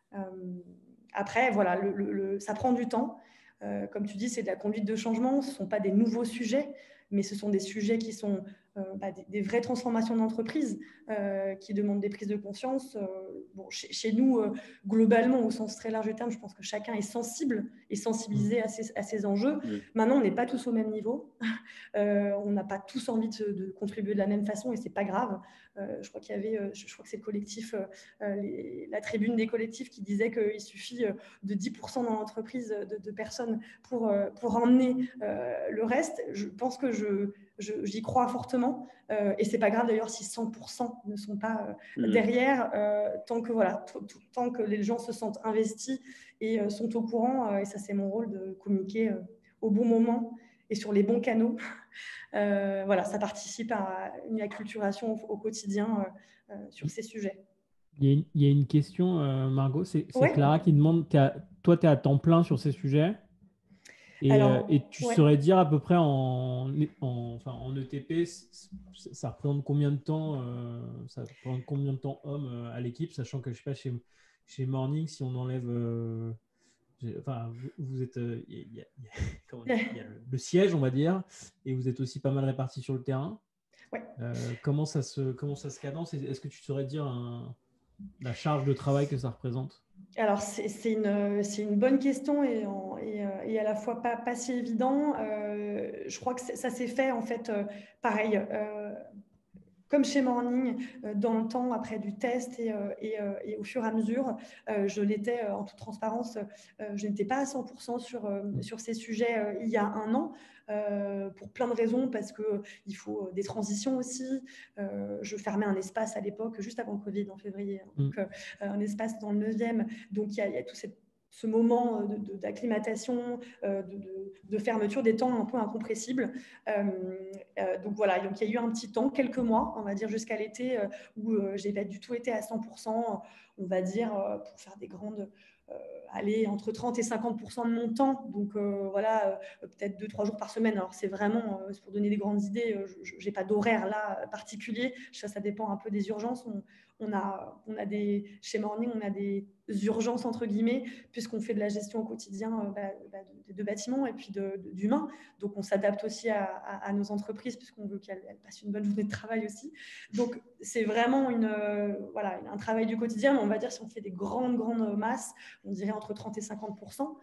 Après, voilà, ça prend du temps. Comme tu dis, c'est de la conduite de changement. Ce ne sont pas des nouveaux sujets, mais ce sont des sujets qui sont des vraies transformations d'entreprise qui demandent des prises de conscience. Bon, chez nous, globalement, au sens très large du terme, je pense que chacun est sensible et sensibilisé à ces enjeux. Maintenant, on n'est pas tous au même niveau. On n'a pas tous envie de contribuer de la même façon et ce n'est pas grave. Je crois qu'il y avait, je crois que c'est le collectif, la tribune des collectifs qui disait qu'il suffit de 10% dans l'entreprise de personnes pour emmener le reste. Je pense que j'y crois fortement et c'est pas grave d'ailleurs si 100% ne sont pas derrière tant que les gens se sentent investis et sont au courant et ça c'est mon rôle de communiquer au bon moment et sur les bons canaux. Voilà, ça participe à une acculturation au quotidien sur ces sujets. Il y a une question, Margot, c'est Ouais. Clara qui demande, toi, tu es à temps plein sur ces sujets et tu saurais dire à peu près en ETP, ça représente combien de temps, homme à l'équipe, sachant que je sais pas, chez Morning, si on enlève, vous êtes, il y a le siège, on va dire, et vous êtes aussi pas mal répartis sur le terrain. Ouais. Comment ça se cadence? Est-ce que tu saurais dire la charge de travail que ça représente? Alors, c'est une bonne question et à la fois pas si évident. Je crois que ça s'est fait, en fait, pareil, comme chez Morning, dans le temps, après du test et au fur et à mesure, je l'étais en toute transparence, je n'étais pas à 100% sur ces sujets il y a un an, pour plein de raisons, parce qu'il faut des transitions aussi. Je fermais un espace à l'époque, juste avant le Covid, en février, donc un espace dans le 9e. Donc, il y a tout ce moment d'acclimatation, de fermeture, des temps un peu incompressibles. Donc voilà, donc il y a eu un petit temps, quelques mois, on va dire jusqu'à l'été, où j'ai pas du tout été à 100%, on va dire, pour faire des grandes aller entre 30 et 50% de mon temps. Donc, voilà, peut-être 2-3 jours par semaine. Alors, c'est vraiment, pour donner des grandes idées, je n'ai pas d'horaire là particulier. Ça dépend un peu des urgences. Chez Morning, on a des urgences, entre guillemets, puisqu'on fait de la gestion au quotidien de bâtiments et puis d'humains. Donc, on s'adapte aussi à nos entreprises, puisqu'on veut qu'elles passent une bonne journée de travail aussi. Donc, c'est vraiment un travail du quotidien, mais on va dire, si on fait des grandes masses, on dirait entre 30 et 50%.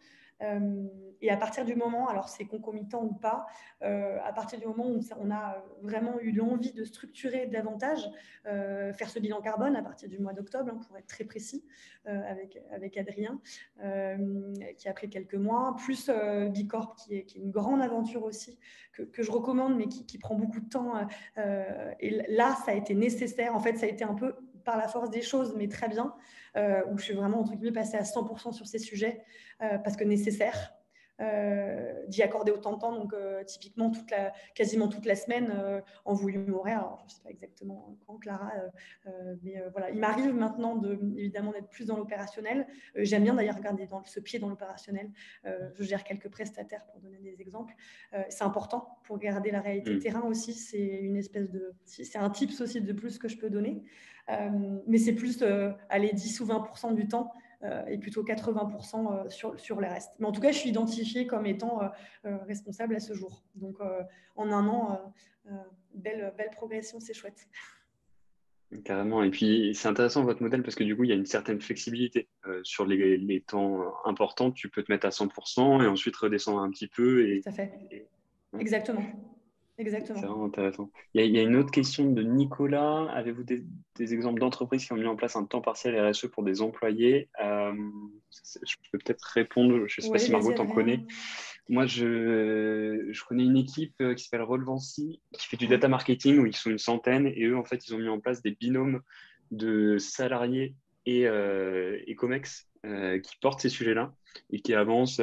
Et à partir du moment, alors c'est concomitant ou pas, à partir du moment où on a vraiment eu l'envie de structurer davantage, faire ce bilan carbone à partir du mois d'octobre, pour être très précis, avec Adrien, qui a pris quelques mois, plus Bicorp, qui est une grande aventure aussi, que je recommande, mais qui prend beaucoup de temps. Et là, ça a été nécessaire. En fait, ça a été un peu par la force des choses, mais très bien, où je suis vraiment, entre guillemets, passée à 100% sur ces sujets, parce que nécessaire d'y accorder autant de temps. Donc, typiquement, quasiment toute la semaine en volume horaire. Alors, je ne sais pas exactement quand, Clara, mais voilà. Il m'arrive maintenant, évidemment, d'être plus dans l'opérationnel. J'aime bien d'ailleurs garder ce pied dans l'opérationnel. Je gère quelques prestataires pour donner des exemples. C'est important pour garder la réalité terrain aussi. C'est une espèce c'est un tips aussi de plus que je peux donner. Mais c'est plus aller 10 ou 20% du temps et plutôt 80% sur les restes. Mais en tout cas, je suis identifiée comme étant responsable à ce jour. Donc, en un an, belle progression, c'est chouette. Carrément. Et puis, c'est intéressant votre modèle parce que du coup, il y a une certaine flexibilité. Sur les temps importants, tu peux te mettre à 100% et ensuite redescendre un petit peu. Tout à fait. Exactement. C'est vraiment intéressant. Il y a une autre question de Nicolas. Avez-vous des exemples d'entreprises qui ont mis en place un temps partiel RSE pour des employés? Je peux peut-être répondre. Je ne sais pas si Margot t'en connais. Moi, je connais une équipe qui s'appelle Relevancy, qui fait du data marketing, où ils sont une centaine. Et eux, en fait, ils ont mis en place des binômes de salariés et COMEX qui portent ces sujets-là et qui avancent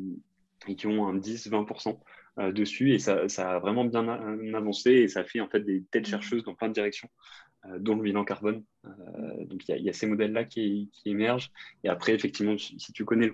et qui ont un 10-20% dessus. Et ça a vraiment bien avancé et ça fait en fait des têtes chercheuses dans plein de directions, dont le bilan carbone. Donc, il y a ces modèles-là qui émergent. Et après, effectivement, si tu connais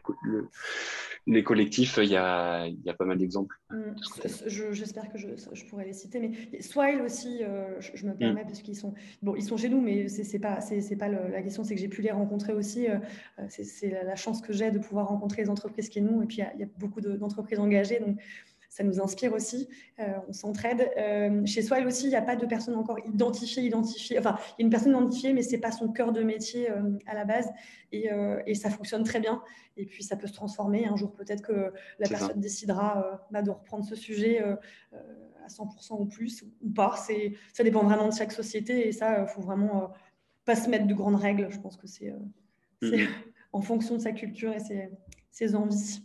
les collectifs, il y a pas mal d'exemples. J'espère que je pourrais les citer. Mais Swile aussi, je me permets, parce qu'ils sont chez nous, mais c'est pas la question, c'est que j'ai pu les rencontrer aussi. C'est la chance que j'ai de pouvoir rencontrer les entreprises qui sont nous. Et puis, il y a beaucoup d'entreprises engagées. Donc, ça nous inspire aussi, on s'entraide. Chez Swile aussi, il n'y a pas de personne encore identifiée. Enfin, il y a une personne identifiée, mais ce n'est pas son cœur de métier à la base. Et ça fonctionne très bien. Et puis, ça peut se transformer. Un jour, peut-être que la personne décidera de reprendre ce sujet à 100% ou plus, ou pas. Ça dépend vraiment de chaque société. Et ça, il ne faut vraiment pas se mettre de grandes règles. Je pense que c'est en fonction de sa culture et ses envies.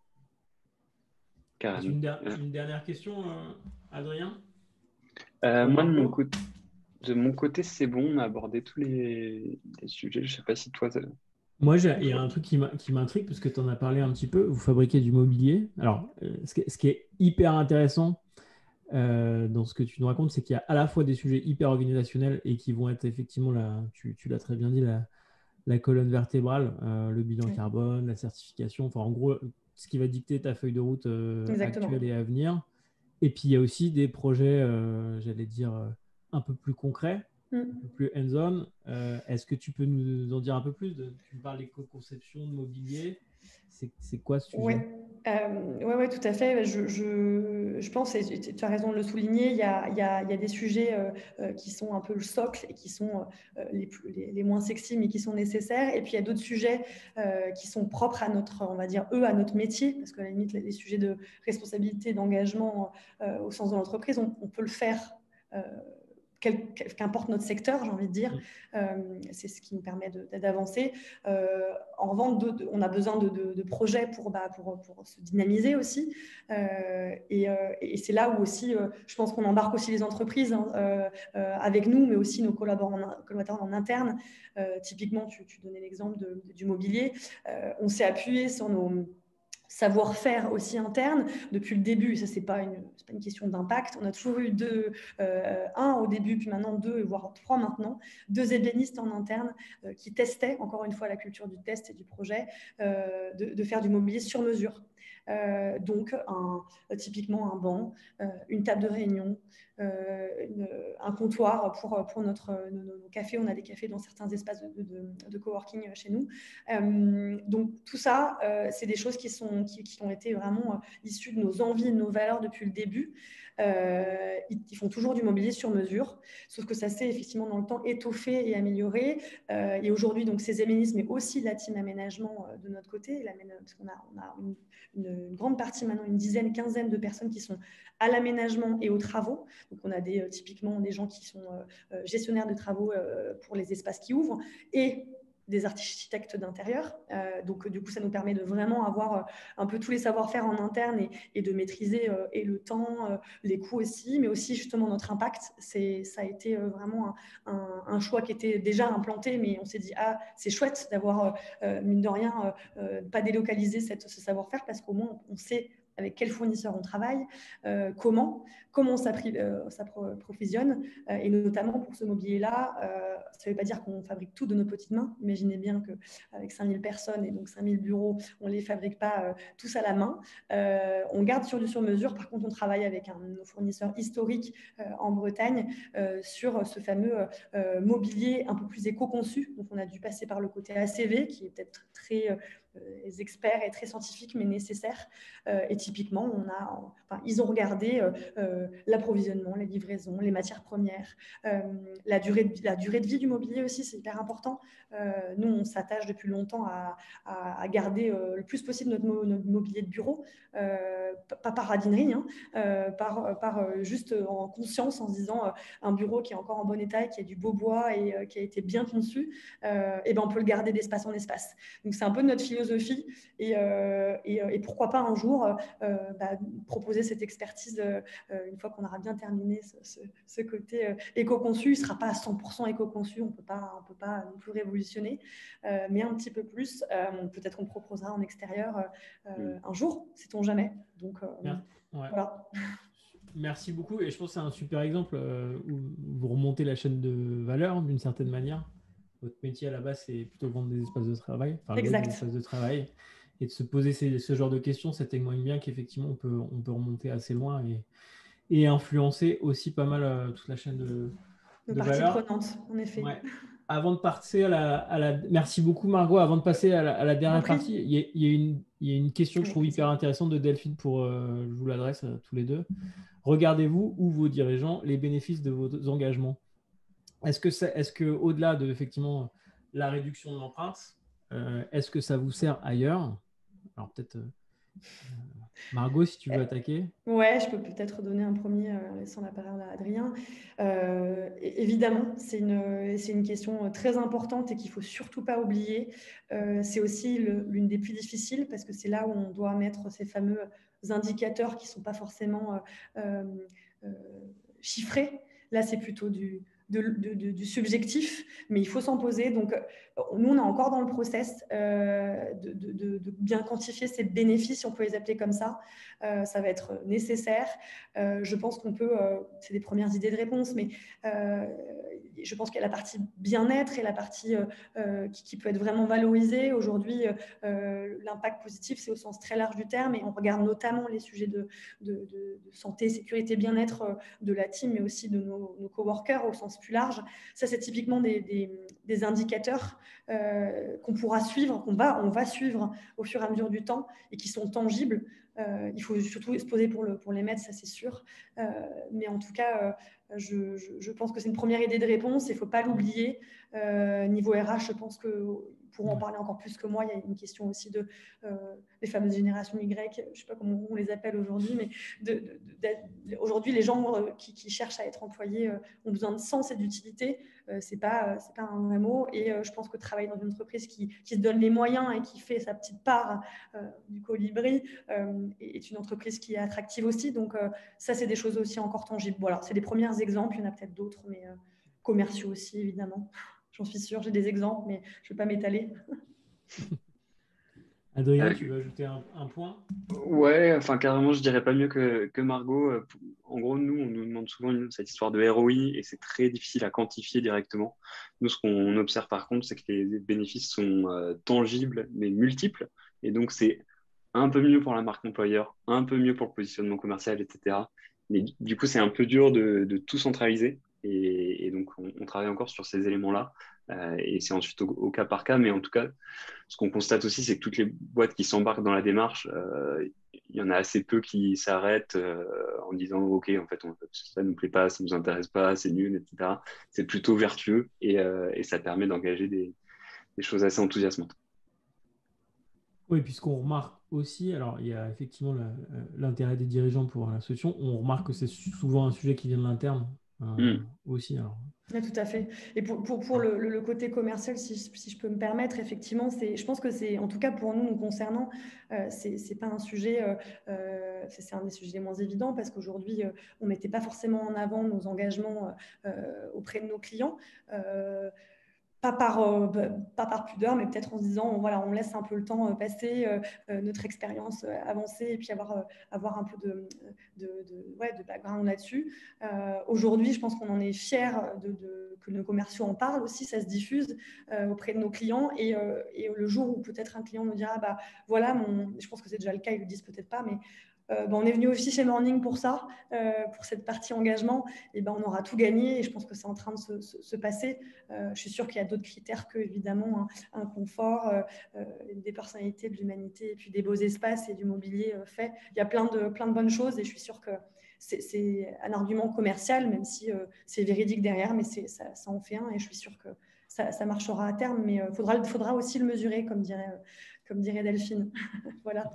Une dernière question, Adrien? Moi, de mon côté, c'est bon. On a abordé tous les sujets. Je ne sais pas si toi... Moi, il y a un truc qui m'intrigue, parce que tu en as parlé un petit peu. Vous fabriquez du mobilier. Alors, ce qui est hyper intéressant dans ce que tu nous racontes, c'est qu'il y a à la fois des sujets hyper organisationnels et qui vont être effectivement, tu l'as très bien dit, la colonne vertébrale, le bilan carbone, la certification. Enfin, en gros, ce qui va dicter ta feuille de route actuelle et à venir. Et puis, il y a aussi des projets, j'allais dire, un peu plus concrets, un peu plus hands-on. Est-ce que tu peux nous en dire un peu plus Tu me parles d'éco-conception, de mobilier. C'est quoi ce sujet? Oui, tout à fait. Je pense, et tu as raison de le souligner, il y a des sujets qui sont un peu le socle et qui sont les moins sexy, mais qui sont nécessaires. Et puis, il y a d'autres sujets qui sont propres à notre métier, parce que à la limite, les sujets de responsabilité, d'engagement au sens de l'entreprise, on peut le faire qu'importe notre secteur, j'ai envie de dire. C'est ce qui nous permet d'avancer. En revanche, on a besoin de projets pour se dynamiser aussi. Et c'est là où aussi, je pense qu'on embarque aussi les entreprises avec nous, mais aussi nos collaborateurs en interne. Typiquement, tu donnais l'exemple du mobilier. On s'est appuyé sur savoir-faire aussi interne depuis le début. Ça, c'est pas une question d'impact. On a toujours eu un au début, puis maintenant 2, voire 3 maintenant, 2 ébénistes en interne qui testaient, encore une fois, la culture du test et du projet, de faire du mobilier sur mesure. Donc, typiquement un banc, une table de réunion, un comptoir pour nos cafés. On a des cafés dans certains espaces de coworking chez nous. Donc, tout ça, c'est des choses qui ont été vraiment issues de nos envies et de nos valeurs depuis le début. Ils font toujours du mobilier sur mesure, sauf que ça s'est effectivement dans le temps étoffé et amélioré. Et aujourd'hui, donc, ces ébénistes, mais aussi la team aménagement de notre côté, parce qu'on a une grande partie maintenant, une dizaine, quinzaine de personnes qui sont à l'aménagement et aux travaux. Donc, on a typiquement des gens qui sont gestionnaires de travaux pour les espaces qui ouvrent et des architectes d'intérieur. Donc, du coup, ça nous permet de vraiment avoir un peu tous les savoir-faire en interne et de maîtriser et le temps, les coûts aussi, mais aussi justement notre impact. Ça a été vraiment un choix qui était déjà implanté, mais on s'est dit, c'est chouette d'avoir, mine de rien, pas délocaliser ce savoir-faire parce qu'au moins, on sait avec quel fournisseur on travaille, comment on s'approvisionne, et notamment pour ce mobilier-là, ça ne veut pas dire qu'on fabrique tout de nos petites mains. Imaginez bien qu'avec 5000 personnes et donc 5000 bureaux, on ne les fabrique pas tous à la main. On garde sur du sur-mesure. Par contre, on travaille avec un de nos fournisseurs historiques en Bretagne sur ce fameux mobilier un peu plus éco-conçu. Donc, on a dû passer par le côté ACV, qui est peut-être très experts et très scientifiques, mais nécessaires. Et typiquement, ils ont regardé l'approvisionnement, les livraisons, les matières premières, la durée de vie du mobilier aussi, c'est hyper important. Nous, on s'attache depuis longtemps à garder le plus possible notre mobilier de bureau, pas par radinerie, par juste en conscience, en se disant un bureau qui est encore en bon état, qui a du beau bois et qui a été bien conçu, et ben on peut le garder d'espace en espace. Donc c'est un peu notre philosophie et pourquoi pas un jour proposer cette expertise une fois qu'on aura bien terminé ce côté éco-conçu. Il ne sera pas à 100% éco-conçu, on peut pas non plus révolutionner, mais un petit peu plus. Peut-être qu'on proposera en extérieur un jour, sait-on jamais. Donc voilà. Merci beaucoup. Et je pense que c'est un super exemple où vous remontez la chaîne de valeur d'une certaine manière. Votre métier à la base, c'est plutôt vendre des espaces de travail, exact. des espaces de travail. Et de se poser ce genre de questions, ça témoigne bien qu'effectivement, on peut remonter assez loin et influencer aussi pas mal toute la chaîne de parties valeur. prenantes, en effet. Ouais. Avant de passer Merci beaucoup, Margot. Avant de passer à la dernière partie, il y a une question que je trouve hyper intéressante de Delphine je vous l'adresse à tous les deux. Regardez-vous ou vos dirigeants les bénéfices de vos engagements? Est-ce que au-delà de effectivement la réduction de l'empreinte, est-ce que ça vous sert ailleurs? Alors peut-être Margot, si tu veux attaquer. Ouais, je peux peut-être donner un premier en laissant la parole à Adrien. Évidemment, c'est une question très importante et qu'il ne faut surtout pas oublier. C'est aussi l'une des plus difficiles parce que c'est là où on doit mettre ces fameux indicateurs qui ne sont pas forcément chiffrés. Là, c'est plutôt du subjectif, mais il faut s'en poser. Donc, nous, on est encore dans le process de bien quantifier ces bénéfices, si on peut les appeler comme ça. Ça va être nécessaire. Je pense qu'on peut, c'est des premières idées de réponse, mais je pense qu'il y a la partie bien-être et la partie qui peut être vraiment valorisée. Aujourd'hui, l'impact positif, c'est au sens très large du terme, et on regarde notamment les sujets de santé, sécurité, bien-être de la team, mais aussi de nos coworkers au sens plus large. Ça, c'est typiquement des indicateurs qu'on pourra suivre, on va suivre au fur et à mesure du temps et qui sont tangibles. Il faut surtout se poser pour les mettre, ça c'est sûr. Mais en tout cas, je pense que c'est une première idée de réponse. Il ne faut pas l'oublier. Niveau RH, je pense que pour en parler encore plus que moi, il y a une question aussi des fameuses générations Y, je ne sais pas comment on les appelle aujourd'hui, mais aujourd'hui, les gens qui cherchent à être employés ont besoin de sens et d'utilité. C'est pas un vrai mot. Et je pense que travailler dans une entreprise qui se donne les moyens et qui fait sa petite part du colibri est une entreprise qui est attractive aussi. Donc ça, c'est des choses aussi encore tangibles. Voilà, c'est des premiers exemples. Il y en a peut-être d'autres, mais commerciaux aussi, évidemment. J'en suis sûre, j'ai des exemples, mais je ne vais pas m'étaler. Adrien, tu veux ajouter un point? Ouais, enfin carrément, je dirais pas mieux que Margot. En gros, nous, on nous demande souvent cette histoire de ROI et c'est très difficile à quantifier directement. Nous, ce qu'on observe par contre, c'est que les bénéfices sont tangibles mais multiples. Et donc, c'est un peu mieux pour la marque employeur, un peu mieux pour le positionnement commercial, etc. Mais du coup, c'est un peu dur de tout centraliser. Et donc, on travaille encore sur ces éléments-là. Et c'est ensuite au cas par cas. Mais en tout cas, ce qu'on constate aussi, c'est que toutes les boîtes qui s'embarquent dans la démarche, il y en a assez peu qui s'arrêtent en disant OK, en fait, ça ne nous plaît pas, ça ne nous intéresse pas, c'est nul, etc. C'est plutôt vertueux et ça permet d'engager des choses assez enthousiasmantes. Oui, puisqu'on remarque aussi, alors il y a effectivement l'intérêt des dirigeants pour la solution, on remarque que c'est souvent un sujet qui vient de l'interne Mm. aussi. Alors. Oui, tout à fait. Et pour le côté commercial, si je peux me permettre, effectivement, je pense que c'est, en tout cas pour nous, nous concernant, c'est pas un sujet, c'est un des sujets les moins évidents parce qu'aujourd'hui, on ne mettait pas forcément en avant nos engagements auprès de nos clients. Pas par pudeur, mais peut-être en se disant, voilà, on laisse un peu le temps passer, notre expérience avancer et puis avoir un peu de background là-dessus. Aujourd'hui, je pense qu'on en est fiers que nos commerciaux en parlent aussi, ça se diffuse auprès de nos clients et le jour où peut-être un client nous dira, bah voilà, je pense que c'est déjà le cas, ils le disent peut-être pas, mais on est venu aussi chez Morning pour ça, pour cette partie engagement, et ben on aura tout gagné et je pense que c'est en train de se passer. Je suis sûre qu'il y a d'autres critères que, évidemment, un confort, des personnalités, de l'humanité et puis des beaux espaces et du mobilier fait. Il y a plein de bonnes choses et je suis sûre que c'est un argument commercial, même si c'est véridique derrière, mais ça en fait un et je suis sûre que ça marchera à terme, mais faudra aussi le mesurer, comme dirait Delphine. Voilà.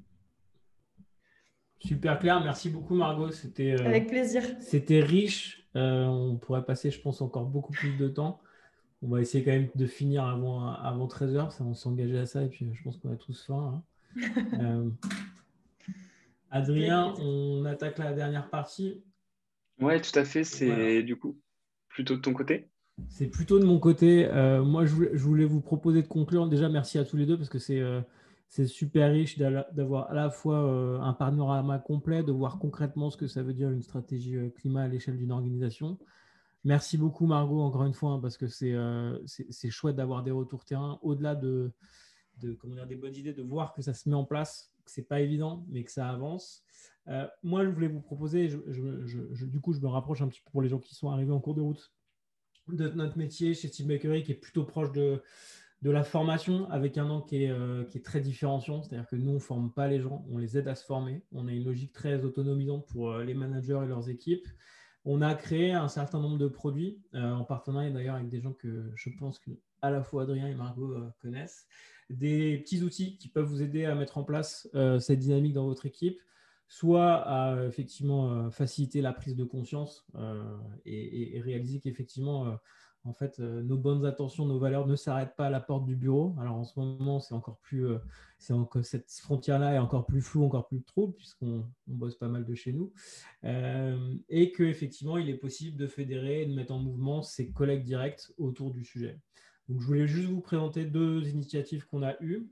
Super clair, merci beaucoup Margot, Avec plaisir. c'était riche. On pourrait passer, je pense, encore beaucoup plus de temps. On va essayer quand même de finir avant 13h, ça, on s'est engagé à ça et puis je pense qu'on a tous faim. Hein. Adrien, on attaque la dernière partie. Ouais, tout à fait. Voilà. C'est du coup plutôt de ton côté. C'est plutôt de mon côté. Moi, je voulais vous proposer de conclure. Déjà, merci à tous les deux parce que c'est super riche d'avoir à la fois un panorama complet, de voir concrètement ce que ça veut dire une stratégie climat à l'échelle d'une organisation. Merci beaucoup, Margot, encore une fois, hein, parce que c'est chouette d'avoir des retours terrain au-delà comment dire, des bonnes idées, de voir que ça se met en place, que ce n'est pas évident, mais que ça avance. Moi, je voulais vous proposer, du coup, je me rapproche un petit peu pour les gens qui sont arrivés en cours de route de notre métier chez Team Bakery, qui est plutôt proche de la formation, avec un angle qui est très différenciant. C'est-à-dire que nous, on ne forme pas les gens, on les aide à se former. On a une logique très autonomisante pour les managers et leurs équipes. On a créé un certain nombre de produits, en partenariat d'ailleurs avec des gens que je pense que à la fois Adrien et Margot connaissent, des petits outils qui peuvent vous aider à mettre en place cette dynamique dans votre équipe, soit à effectivement faciliter la prise de conscience et réaliser qu'effectivement, en fait, nos bonnes intentions, nos valeurs ne s'arrêtent pas à la porte du bureau. Alors en ce moment, cette frontière-là est encore plus floue, encore plus trouble, puisqu'on bosse pas mal de chez nous. Et qu'effectivement, il est possible de fédérer et de mettre en mouvement ses collègues directs autour du sujet. Donc, je voulais juste vous présenter deux initiatives qu'on a eues.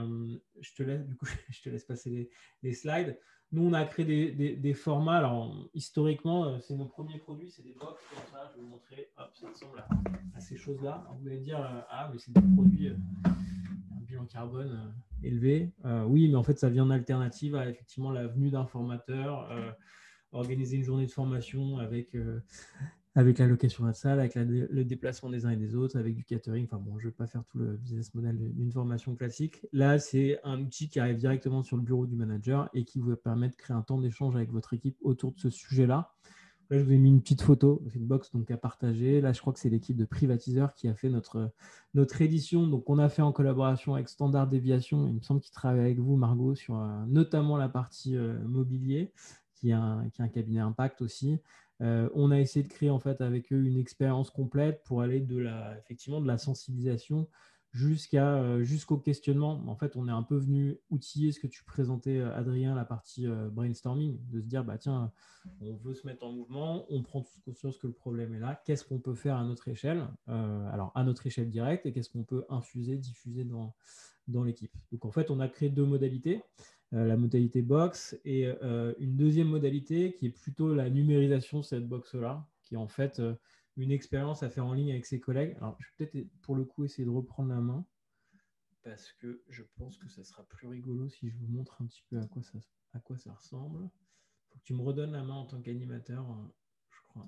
Je te laisse passer les slides. Nous, on a créé des formats. Alors, historiquement, c'est nos premiers produits, c'est des box comme ça. Je vais vous montrer. Hop, ça ressemble à ces choses-là. Vous allez dire, mais c'est des produits, un bilan carbone élevé. Oui, mais en fait, ça vient d'alternative à effectivement la venue d'un formateur, organiser une journée de formation avec la location de la salle, avec le déplacement des uns et des autres, avec du catering. Enfin bon, je ne vais pas faire tout le business model d'une formation classique. Là, c'est un outil qui arrive directement sur le bureau du manager et qui vous permet de créer un temps d'échange avec votre équipe autour de ce sujet-là. Là, je vous ai mis une petite photo, c'est une box donc à partager. Là, je crois que c'est l'équipe de Privatiseur qui a fait notre édition. Donc, on a fait en collaboration avec Standard Déviation. Il me semble qu'ils travaillent avec vous, Margot, sur notamment la partie mobilier, qui est un cabinet Impact aussi. On a essayé de créer en fait avec eux une expérience complète pour aller effectivement de la sensibilisation jusqu'au questionnement. En fait, on est un peu venu outiller ce que tu présentais, Adrien, la partie brainstorming, de se dire, bah tiens, on veut se mettre en mouvement, on prend tous conscience que le problème est là, qu'est-ce qu'on peut faire à notre échelle, alors à notre échelle directe, et qu'est-ce qu'on peut infuser, diffuser dans l'équipe. Donc, en fait, on a créé 2 modalités. La modalité box et une deuxième modalité qui est plutôt la numérisation de cette box-là, qui est en fait une expérience à faire en ligne avec ses collègues. Alors, je vais peut-être pour le coup essayer de reprendre la main parce que je pense que ça sera plus rigolo si je vous montre un petit peu à quoi ça ressemble. Il faut que tu me redonnes la main en tant qu'animateur, je crois.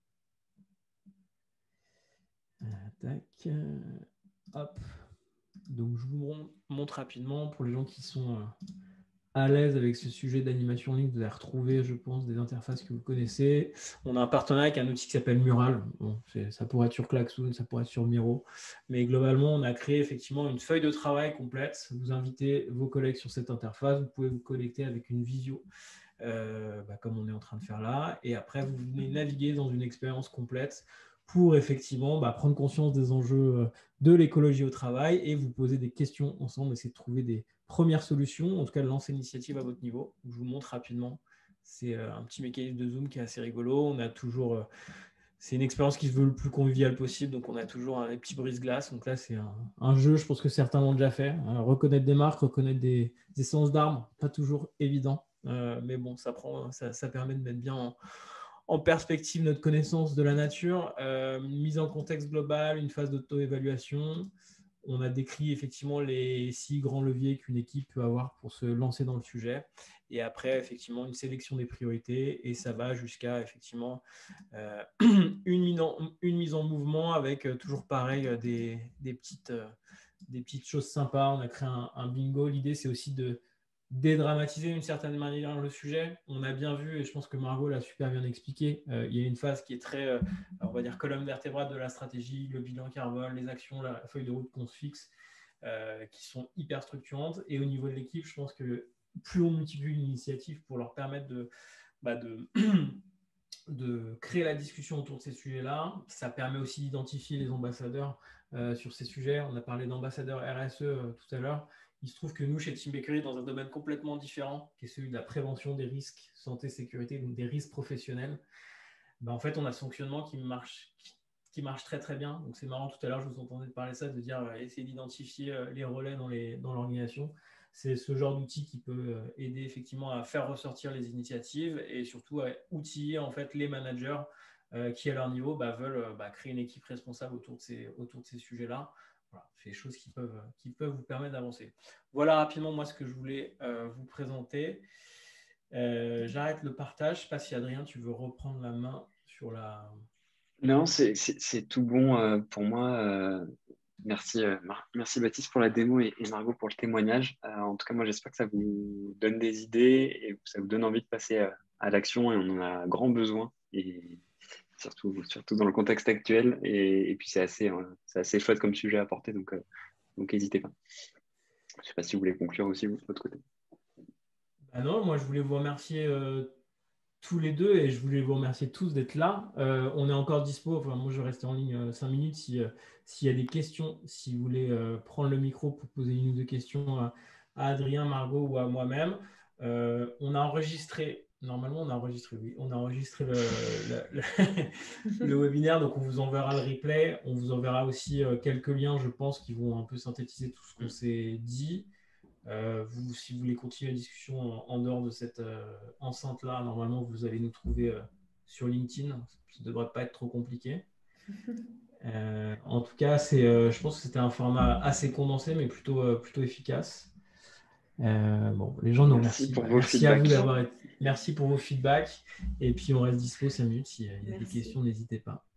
Tac. Hop. Donc, je vous montre rapidement pour les gens qui sont à l'aise avec ce sujet d'animation en ligne. Vous allez retrouver, je pense, des interfaces que vous connaissez. On a un partenariat avec un outil qui s'appelle Mural. Bon, ça pourrait être sur Klaxoon, ça pourrait être sur Miro. Mais globalement, on a créé effectivement une feuille de travail complète. Vous invitez vos collègues sur cette interface. Vous pouvez vous connecter avec une visio, comme on est en train de faire là. Et après, vous venez naviguer dans une expérience complète pour effectivement prendre conscience des enjeux de l'écologie au travail et vous poser des questions ensemble, essayer de trouver des premières solutions, en tout cas de lancer l'initiative à votre niveau. Je vous montre rapidement. C'est un petit mécanisme de Zoom qui est assez rigolo. On a toujours, c'est une expérience qui se veut le plus conviviale possible, donc on a toujours des petits brise-glace. Donc là, c'est un jeu, je pense que certains l'ont déjà fait. Reconnaître des marques, reconnaître des essences d'armes, pas toujours évident. Mais bon, ça permet de mettre bien en perspective notre connaissance de la nature, mise en contexte global, une phase d'auto-évaluation. On a décrit effectivement les 6 grands leviers qu'une équipe peut avoir pour se lancer dans le sujet. Et après, effectivement, une sélection des priorités. Et ça va jusqu'à effectivement une mise en mouvement avec toujours pareil des petites choses sympas. On a créé un bingo. L'idée, c'est aussi de dédramatiser d'une certaine manière le sujet. On a bien vu, et je pense que Margot l'a super bien expliqué, il y a une phase qui est très, on va dire, colonne vertébrale de la stratégie, le bilan carbone, les actions, la feuille de route qu'on se fixe, qui sont hyper structurantes. Et au niveau de l'équipe, je pense que plus on multiplie l'initiative pour leur permettre de créer la discussion autour de ces sujets-là, ça permet aussi d'identifier les ambassadeurs sur ces sujets. On a parlé d'ambassadeurs RSE tout à l'heure. Il se trouve que nous, chez Team Bakery, dans un domaine complètement différent, qui est celui de la prévention des risques santé-sécurité, donc des risques professionnels, en fait, on a ce fonctionnement qui marche très très bien. Donc c'est marrant, tout à l'heure, je vous entendais parler de ça, de dire essayer d'identifier les relais dans l'organisation. C'est ce genre d'outil qui peut aider effectivement à faire ressortir les initiatives et surtout à outiller en fait les managers qui, à leur niveau, veulent créer une équipe responsable autour de ces sujets-là. Voilà, c'est des choses qui peuvent vous permettre d'avancer. Voilà rapidement moi ce que je voulais vous présenter. J'arrête le partage. Je ne sais pas si Adrien, tu veux reprendre la main sur la… Non, c'est tout bon pour moi. Merci, merci Baptiste pour la démo et Margot pour le témoignage. En tout cas, moi, j'espère que ça vous donne des idées et que ça vous donne envie de passer à l'action et on en a grand besoin. Et surtout dans le contexte actuel. Et puis, c'est assez chouette comme sujet à apporter, donc n'hésitez pas. Je ne sais pas si vous voulez conclure aussi, vous, de votre côté. Non, moi, je voulais vous remercier tous les deux et je voulais vous remercier tous d'être là. On est encore dispo. Enfin, moi, je vais rester en ligne 5 minutes s'il y a des questions, si vous voulez prendre le micro pour poser une ou deux questions à Adrien, Margot ou à moi-même. On a enregistré… Normalement, on a enregistré le webinaire, donc on vous enverra le replay. On vous enverra aussi quelques liens, je pense, qui vont un peu synthétiser tout ce qu'on s'est dit. Si vous voulez continuer la discussion en dehors de cette enceinte-là, normalement, vous allez nous trouver sur LinkedIn. Ça ne devrait pas être trop compliqué. En tout cas, je pense que c'était un format assez condensé, mais plutôt efficace. Les gens nous remercient. Merci à vous d'avoir été. Merci pour vos feedbacks. Et puis, on reste dispo 5 minutes. S'il y a des questions, n'hésitez pas.